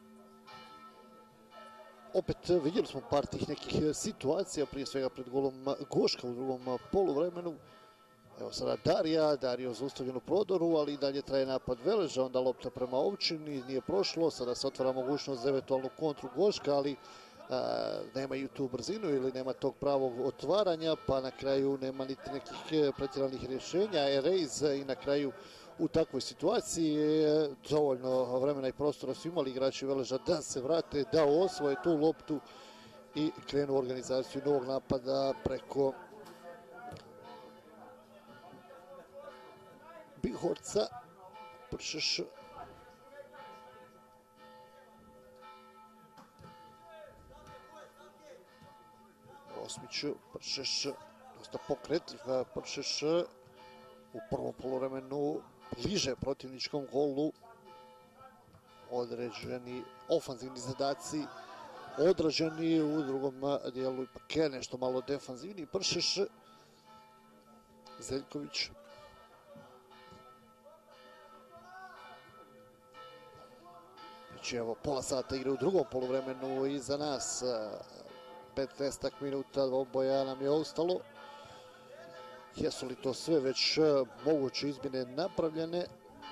opet vidjeli smo par tih nekih situacija, prije svega pred golom Goška u drugom poluvremenu. Evo sada Darija, Dario zaustavljen u prodoru, ali i dalje traje napad Veleža, onda lopta prema Ovčini, nije prošlo, sada se otvara mogućnost za eventualnu kontru Goška, ali a, nemaju tu brzinu ili nema tog pravog otvaranja, pa na kraju nema niti nekih pretjeranih rješenja. Erejz i na kraju u takvoj situaciji je dovoljno vremena i prostora su imali igrači Veleža da se vrate, da osvoje tu loptu i krenu u organizaciju novog napada preko Bihorca. Pršeš Osmić, Pršeš, dosta pokretljiv Pršeš u prvom poluvremenu bliže protivničkom golu. Određeni ofanzivni zadaci odrađeni, u drugom dijelu ipak je nešto malo defanzivni Pršeš. Zeljković. Znači evo pola sata igre u drugom poluvremenu iza nas. petnaest minuta oboja nam je ostalo. Jesu li to sve već moguće izmjene napravljene?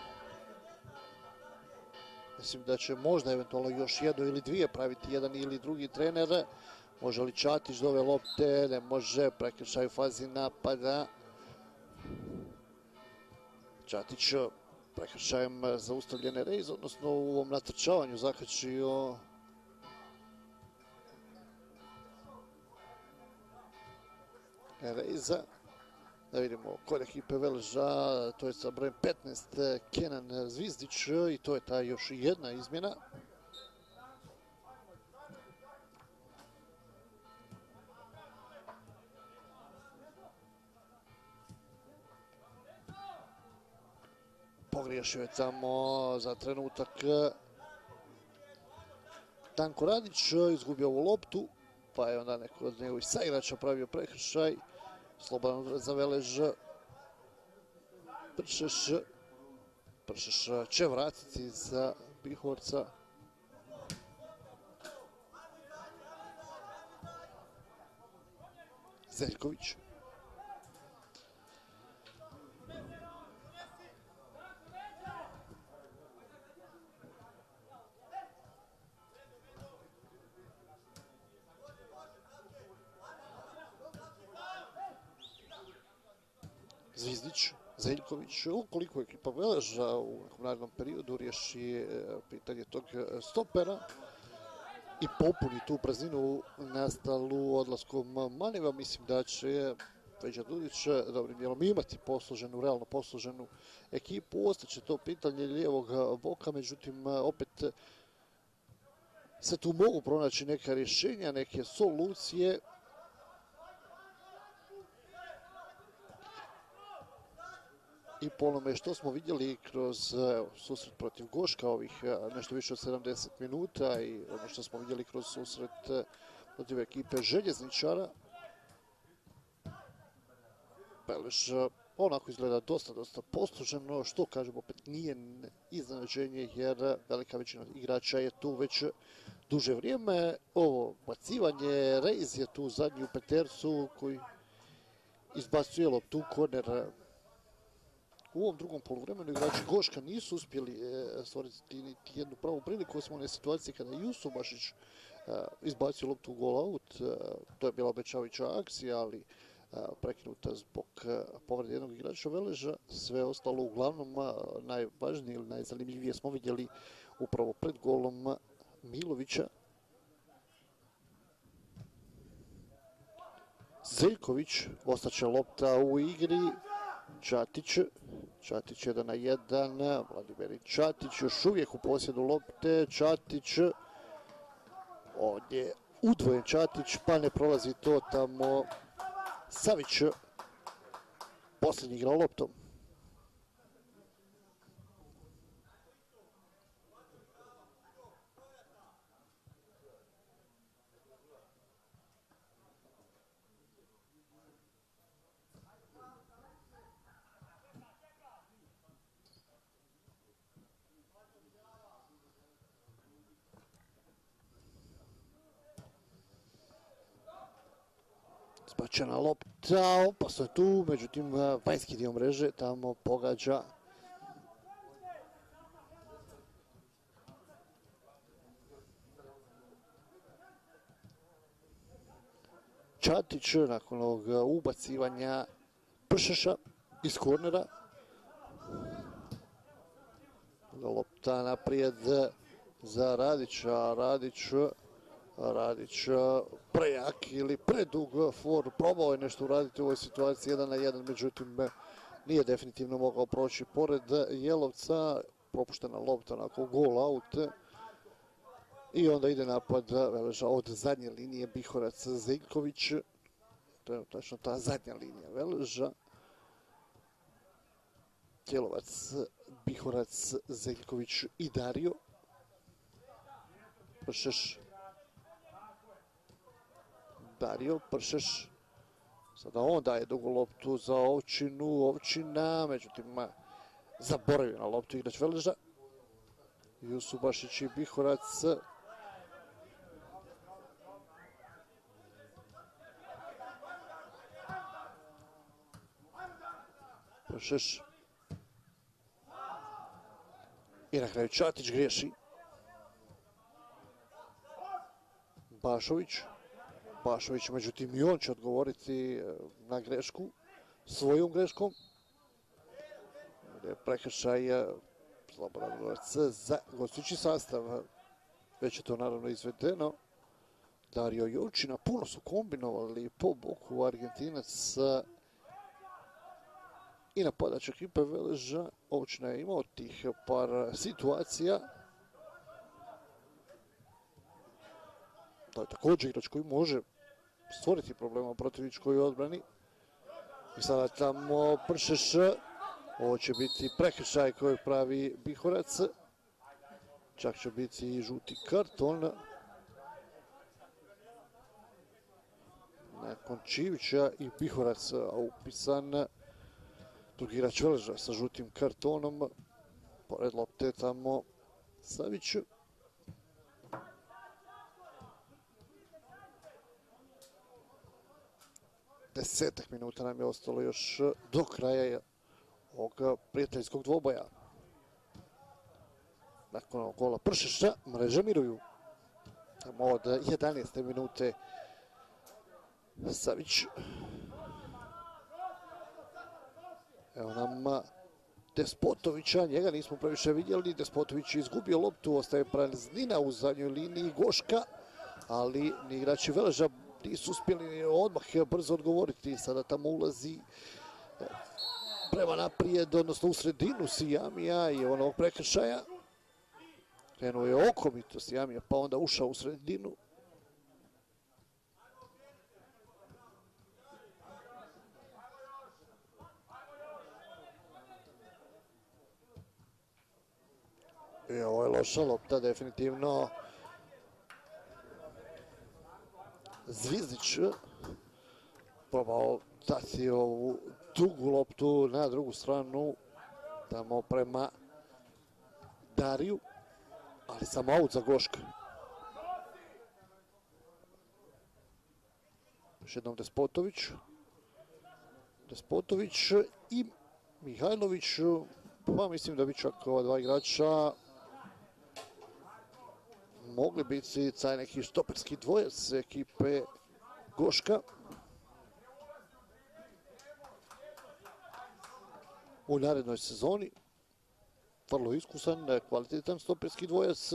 Mislim da će možda eventualno još jednu ili dvije praviti jedan ili drugi trener. Može li Čatić do ove lopte? Ne može, prekršaj u fazi napada. Čatić prekršajem zaustavljen Erejz, odnosno u ovom natrčavanju zakačio Erejza. Da vidimo kod ekipe Veleža, to je sa brojem petnaest Kenan Zvizdić i to je ta još jedna izmjena. Pogriješio je tamo za trenutak Danko Radić, izgubio ovu loptu, pa je onda neko od njegovih saigrača pravio prekršaj. Slobodan udarac za Velež. Pršeš. Pršeš će vratiti za Bihorca. Zeljković. Zvizdić, Zeljković. Ukoliko ekipa Veleža u nekom narednom periodu riješi pitanje tog stopera i popuni tu prazninu nastalu odlaskom Maniva, mislim da će Feđa Dudić dobrim dijelom imati posluženu, realno posluženu ekipu. Ostaće to pitanje lijevog boka, međutim opet se tu mogu pronaći neka rješenja, neke solucije. I po onome što smo vidjeli kroz evo, susret protiv Goška ovih nešto više od sedamdeset minuta i ono što smo vidjeli kroz susret protiv ekipe Željezničara, Velež onako izgleda dosta, dosta posluženo, što kažem opet nije iznenađenje jer velika većina igrača je tu već duže vrijeme. Ovo bacivanje, Rejz je tu zadnji u petercu koji izbacuje loptu u korner. U ovom drugom poluvremenu igrači Goška nisu uspjeli stvoriti niti jednu pravu priliku, osim one situacije kada je Jusubašić izbacio loptu u gol out. To je bila obećavajuća akcija, ali prekinuta zbog povrede jednog igrača Veleža. Sve ostalo uglavnom najvažnije ili najzanimljivije smo vidjeli upravo pred golom Milovića. Zeljković, ostaće lopta u igri. Čatić, Čatić jedan na jedan, Vladimir Čatić još uvijek u posjedu lopte, Čatić, ovdje je udvojen Čatić, pa ne prolazi to tamo Savić, posljednji igra loptom. Ispačena lopta, opasno je tu, međutim vanjski dio mreže tamo pogađa Čatić nakon ovog ubacivanja Pršeša iz kornera. Lopta naprijed za Radića, Radić, Radić prejak ili predug for, probao je nešto uraditi u ovoj situaciji jedan na jedan, međutim nije definitivno mogao proći pored Jelovca, propuštena lopta nakon gol out i onda ide napad Veleža od zadnje linije Bihorac Zeljković, trenutačno ta zadnja linija Veleža, Jelovac, Bihorac, Zeljković i Dario. Pršeš, Dario, Pršeš, sada on daje dugu loptu za Ovčinu, Ovčina, međutim zaboravio na loptu igrač Veleža. Jusubašić i Bihorac. Pršeš. I na kraju Čatić griješi. Bašović. Bašović, međutim i on će odgovoriti na grešku, svojom greškom. Prekršaj Slobodan Govac za gostujući sastav. Već je to naravno izvedeno. Dario i Ovčina puno su kombinovali po boku Argentinac i napadač ekipe Veleža. Ovčina je imao tih par situacija. To je također igrač koji može stvoriti problema u protivničkoj odbrani. I sada tamo Pršeš. Ovo će biti prekršaj koji pravi Bihorac. Čak će biti i žuti karton. Nakon Čivića i Bihorac upisan drugi igrač Veleža sa žutim kartonom. Pored lopte tamo Savić. Desetak minuta nam je ostalo još do kraja ovog prijateljskog dvoboja. Nakon ovog gola Pršeša, mreže miruju. Tamo od jedanaeste minute Savić. Evo nam Despotovića, njega nismo previše vidjeli. Despotović je izgubio loptu, ostaje praznina u zadnjoj liniji Goška, ali ni igrači Veleža nisu uspjeli odmah brzo odgovoriti. Sada tamo ulazi prema naprijed, odnosno u sredinu Sijamija i onog prekršaja. Krenuo je okomito Sijamija, pa onda ušao u sredinu. I ovo je loša lopta, definitivno. Zvizdić probao dati ovu dugu loptu na drugu stranu, tamo prema Dariju, ali samo aut za Goška. Još jednom Despotović. Despotović i Mihajlović, pa mislim da bi čak ova dva igrača mogli biti taj neki štoperski dvojac ekipe Goška. U narednoj sezoni vrlo iskusan, kvalitetan stoperski dvojac.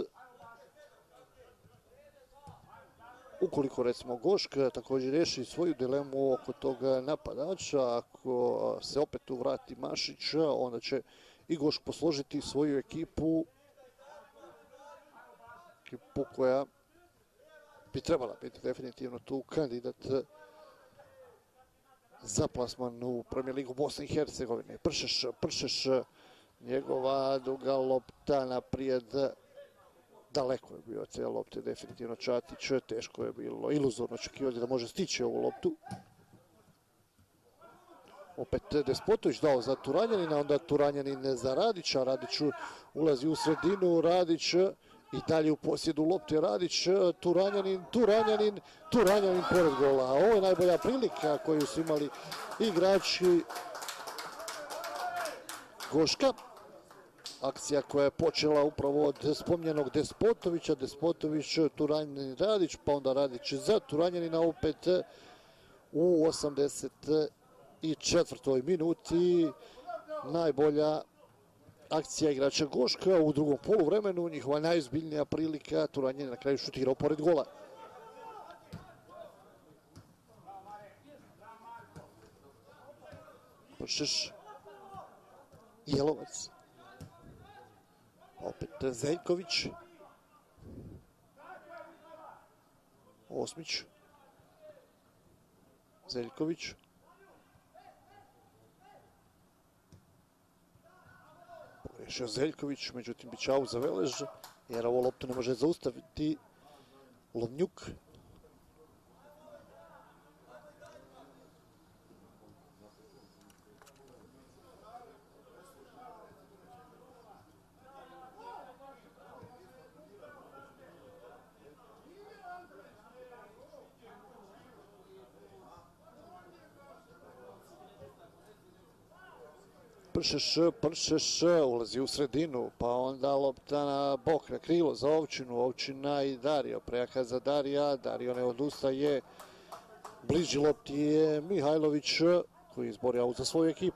Ukoliko recimo Goška također riješi svoju dilemu oko toga napadača, ako se opet tu vrati Mašić, onda će i Gošk posložiti svoju ekipu, ekipu koja bi trebala biti definitivno tu kandidat za plasman u Premier ligu Bosne i Hercegovine. Pršeš, Pršeš, njegova duga lopta naprijed. Daleko je bio od te lopte, definitivno Čatić. Teško je bilo, iluzorno očekivati da može stići ovu loptu. Opet Despotović dao za Turanjanina, onda Turanjanin za Radića. Radić ulazi u sredinu, Radić I dalje u posjedu lopte Radić, Turanjanin, Turanjanin, Turanjanin pored gola. Ovo je najbolja prilika koju su imali igrači Goška. Akcija koja je počela upravo od spominjanog Despotovića, Despotović, Turanjanin, Radić, pa onda Radić za Turanjanina opet u osamdeset četvrtoj minuti. Najbolja akcija igrača Goška u drugom poluvremenu, njihova najozbiljnija prilika, Turanjanin na kraju šutirao pored gola. Pršeš, Jelovac, opet Zeljković, Osmić, Zeljković, pogrešio Zeljković, međutim bit će aut za Velež, jer ovo loptu ne može zaustaviti Lovnjuk. Pršeš, Pršeš, ulazi u sredinu, pa onda lopta na bok, na krilo za Ovčinu, Ovčina i Dario, prejaka za Darija, Dario ne odustaje, bliži lopti je Mihajlović koji izbori aut za svoju ekipu.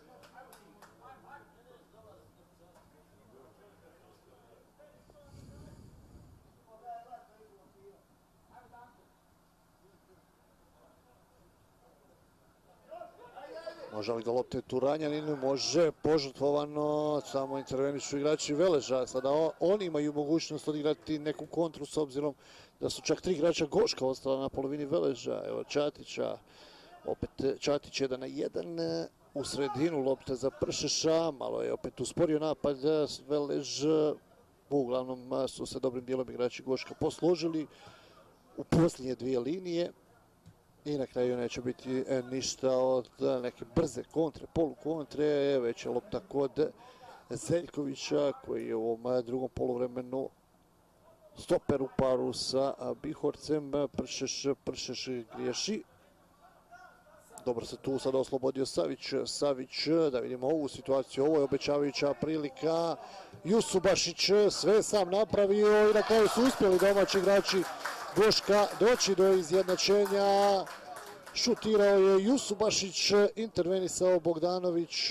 Može li do lopte Turanjaninu? Može, požrtvovano, samo intervenišu igrači Veleža. Sada oni imaju mogućnost odigrati neku kontru s obzirom da su čak tri igrača Goška ostala na polovini Veleža. Evo Čatića, opet Čatić jedan na jedan u sredinu, lopta za Pršeša, malo je opet usporio napad Velež. Uglavnom su se dobrim dijelom igrači Goška posložili u posljednje dvije linije. I na kraju neće biti ništa od neke brze kontre, polukontre, već je lopta kod Zeljkovića koji je u ovom drugom poluvremenu stoper u paru sa Bihorcem. Pršeš, Pršeš griješi. Dobro se tu sada oslobodio Savić, Savić, da vidimo ovu situaciju, ovo je obećavajuća prilika. Jusubašić sve sam napravio i na kraju su uspjeli domaći igrači Goška doći do izjednačenja. Šutirao je Jusubašić, intervenisao Bogdanović.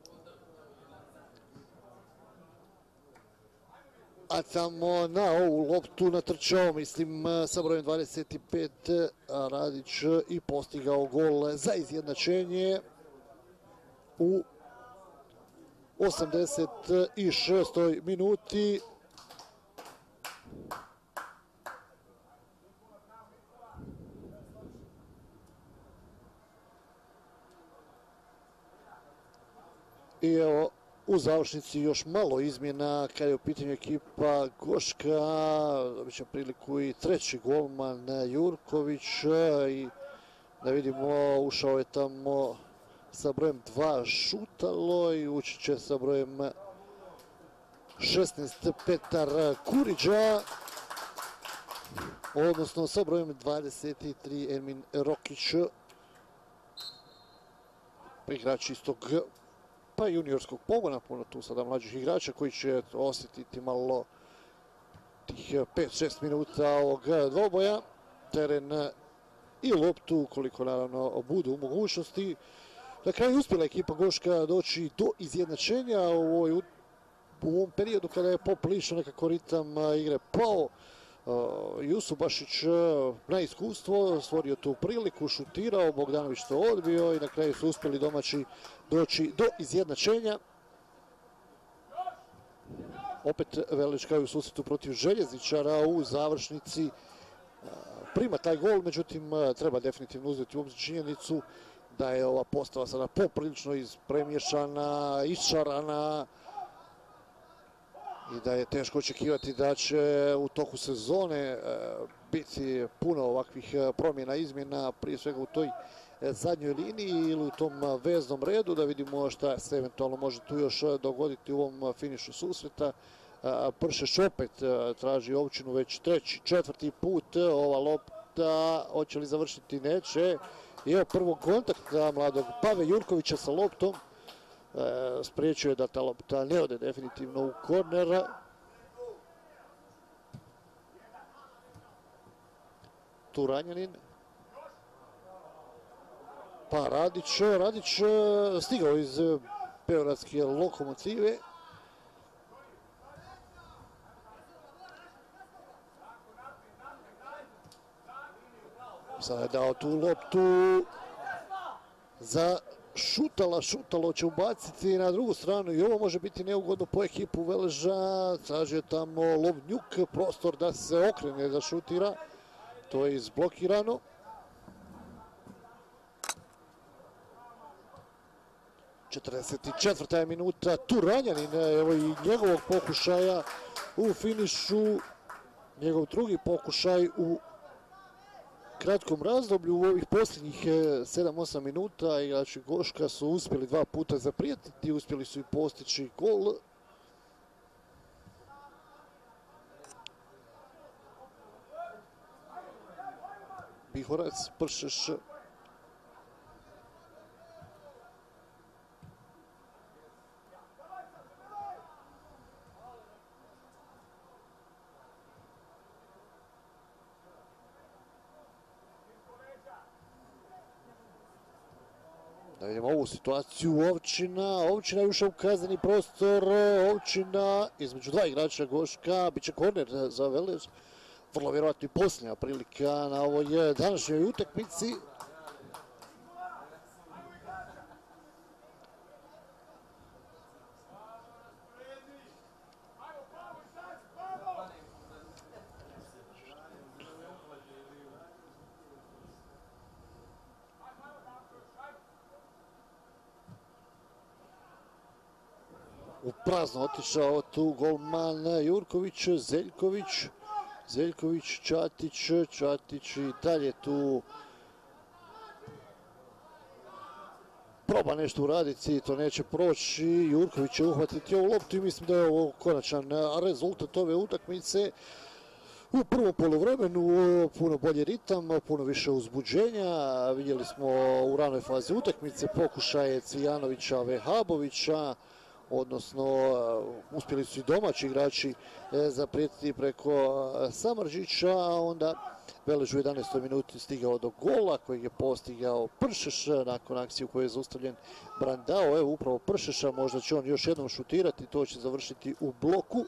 A tamo na ovu loptu natrčao, mislim, sa brojem dvadeset pet Radić i postigao gol za izjednačenje u osamdeset šestoj minuti. I evo, u završnici još malo izmjena kada je u pitanju ekipa Goška. Dobit će priliku i treći golman Jurković i da vidimo, ušao je tamo sa brojem dva Šutalo i ući će sa brojem šesnaest Petar Kuriđa, odnosno sa brojem dvadeset tri Ermin Rokić, igrač istog pa juniorskog pogona, puno tu sada mlađih igrača koji će osjetiti malo tih pet šest minuta ovog dvoboja, teren i loptu, koliko naravno budu u mogućnosti. Na kraju uspjela ekipa Goška doći do izjednačenja u, ovoj, u ovom periodu kada je poprilično nekako ritam igre pao. Uh, Jusubašić uh, na iskustvo stvorio tu priliku, šutirao, Bogdanović to odbio i na kraju su uspjeli domaći doći do izjednačenja. Opet Velež kao u susretu protiv Željezničara u završnici uh, prima taj gol, međutim uh, treba definitivno uzeti u obzir činjenicu da je ova postava sada poprilično ispremješana, iščarana i da je teško očekivati da će u toku sezone biti puno ovakvih promjena, izmjena, prije svega u toj zadnjoj liniji ili u tom veznom redu, da vidimo šta se eventualno može tu još dogoditi u ovom finišu susreta. Pršeš opet traži Ovčinu već treći, četvrti put. Ova lopta hoće li završiti? Neće. I evo prvog kontakta mladog Pave Jurkovića sa loptom. Spriječio je da ta lopta ne ode definitivno u korner. Tu Ranjanin. Pa Radić, Radić stigao iz beogradske Lokomotive. Sada je dao tu loptu za Šutala. Šutalo će ubaciti na drugu stranu i ovo može biti neugodno po ekipu Veleža. Tražio tamo Lovnjuk, prostor da se okrene, da šutira. To je izblokirano. četrdeset četvrta je minuta. Tu Ranjanin, evo i njegovog pokušaja u finišu. Njegov drugi pokušaj u kratkom razdoblju. U ovih posljednjih sedam osam minuta igrači Goška su uspjeli dva puta zaprijetiti, uspjeli su i postići gol. Bihorac, Pršeš. Da vidimo ovu situaciju. Ovčina, Ovčina je ušao u kazneni prostor. Ovčina između dva igrača Goška. Biće korner za Velež. Vrlo vjerojatno i posljednja prilika na ovoj današnjoj utakmici. U prazno otišao tu golman Jurković, Zeljković. Zeljković, Čatić, Čatić i dalje tu proba nešto uraditi, to neće proći. Jurković će uhvatiti ovu loptu i mislim da je ovo konačan rezultat ove utakmice. U prvom poluvremenu puno bolji ritam, puno više uzbuđenja. Vidjeli smo u ranoj fazi utakmice pokušaje Cvijanovića, Vehabovića, odnosno uspjeli su i domaći igrači zaprijetiti preko Samardžića, a onda Velež u jedanaestoj minuti stigao do gola kojeg je postigao Pršeš nakon akcije u kojoj je zaustavljen Brandao. Evo upravo Pršeša, možda će on još jednom šutirati, to će završiti u bloku.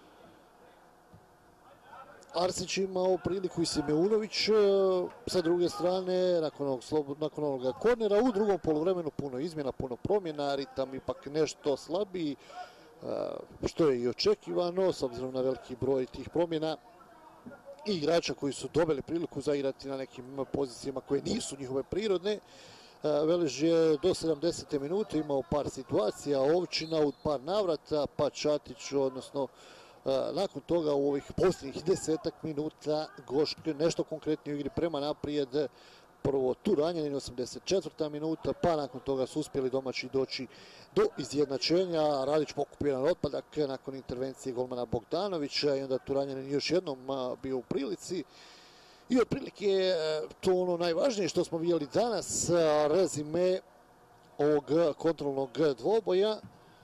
Arsić imao priliku i Simeunović sa druge strane nakon ovog, nakon ovoga kornera. U drugom poluvremenu puno izmjena, puno promjena, ritam ipak nešto slabiji, što je i očekivano s obzirom na veliki broj tih promjena i igrača koji su dobili priliku zaigrati na nekim pozicijama koje nisu njihove prirodne. Velež je do sedamdesete minute imao par situacija, Ovčina u par navrata, pa Čatić, odnosno nakon toga u ovih posljednjih desetak minuta Goške nešto konkretnije u igri prema naprijed. Prvo tu Ranjanin, osamdeset četvrta minuta, pa nakon toga su uspjeli domaći doći do izjednačenja. Radić pokupio jedan otpadak nakon intervencije golmana Bogdanovića i onda tu Ranjanin još jednom bio u prilici. I otprilike je to ono najvažnije što smo vidjeli danas, rezime ovog kontrolnog dvoboja.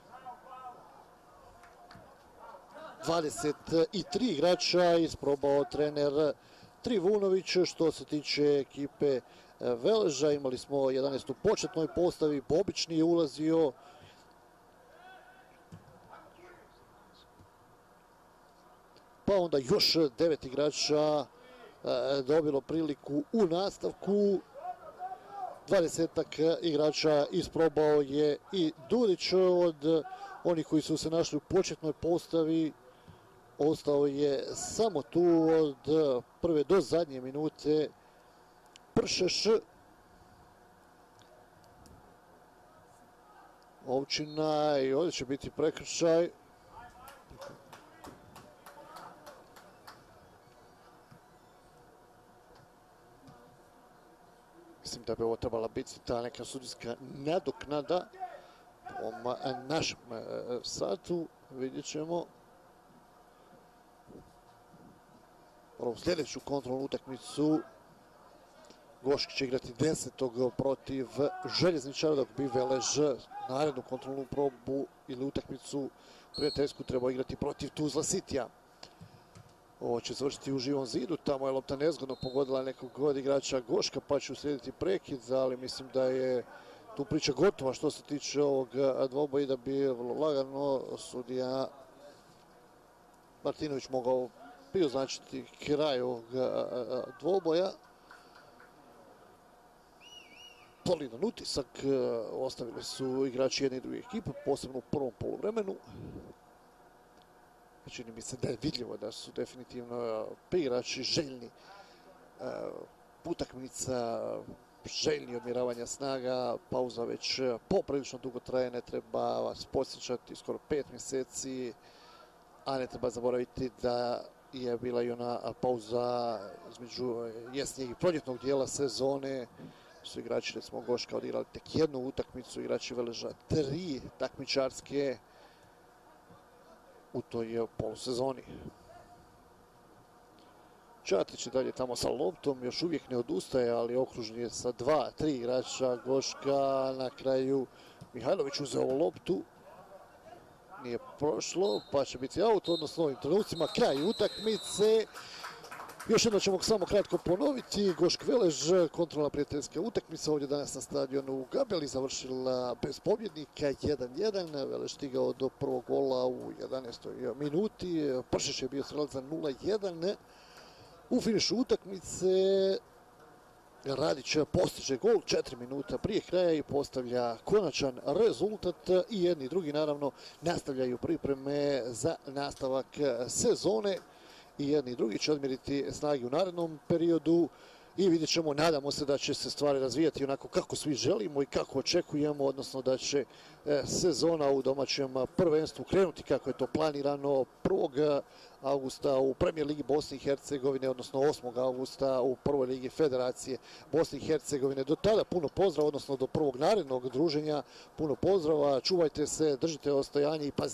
dvadeset tri igrača isprobao trener Trivunović. Što se tiče ekipe Veleža, imali smo jedanaest u početnoj postavi, Bobični je ulazio. Pa onda još devet igrača dobilo priliku u nastavku. dvadesetak igrača isprobao je i Dudić. Od onih koji su se našli u početnoj postavi ostao je samo tu od prve do zadnje minute Pršeš. Ovčina i ovdje će biti prekršaj. Mislim da bi ovo trebala biti ta neka sudijska nadoknada u ovom našem satu. Vidjet ćemo. prvu sljedeću kontrolnu utakmicu. Goški će igrati desetog protiv Željezničara, dok bi Velež narednu kontrolnu probu ili utakmicu prijateljsku trebao igrati protiv Tuzla Citya. Ovo će završiti u Živom zidu, tamo je lopta nezgodno pogodila nekog od igrača Goška, pa će uslijediti prekid, ali mislim da je tu priča gotova što se tiče ovog dvoboja i da bi vrlo lagano sudija Martinović mogao prioznačiti kraj ovog dvoboja. Solidan utisak ostavili su igrači jedne i druge ekipe, posebno u prvom poluvremenu. Čini mi se da je vidljivo da su definitivno igrači željni utakmica, željni odmjeravanja snaga. Pauza već poprilično dugo traje, ne treba vas podsjećati, skoro pet mjeseci, a ne treba zaboraviti da je bila i ona pauza između jesnijeg i proljetnog dijela sezone. Su igrači, recimo Goška, odigrali tek jednu utakmicu, igrači Veleža tri takmičarske u toj polusezoni. Čatić je dalje tamo sa loptom, još uvijek ne odustaje, ali okružen je sa dva, tri igrača Goška. Na kraju Mihajlović uzeo loptu, nije prošlo, pa će biti aut, odnosno u ovim trenucima kraj utakmice. Još jedno ćemo samo kratko ponoviti. Gošk Velež, kontrolna prijateljska utakmica ovdje danas na stadionu u Gabeli, završila bez pobjednika jedan jedan. Velež stigao do prvog gola u jedanaestoj minuti. Pršić je bio strelac za nula jedan. U finišu utakmice Radić postiže gol četiri minuta prije kraja i postavlja konačan rezultat. I jedni i drugi naravno nastavljaju pripreme za nastavak sezone. I jedni i drugi će odmjeriti snagi u narednom periodu i vidjet ćemo, nadamo se da će se stvari razvijati onako kako svi želimo i kako očekujemo, odnosno da će sezona u domaćem prvenstvu krenuti kako je to planirano prvog augusta u Premijer ligi Bosne i Hercegovine, odnosno osmog augusta u prvoj ligi Federacije Bosne i Hercegovine. Do tada puno pozdrava, odnosno do prvog narednog druženja puno pozdrava, čuvajte se, držite ostojanje i pazite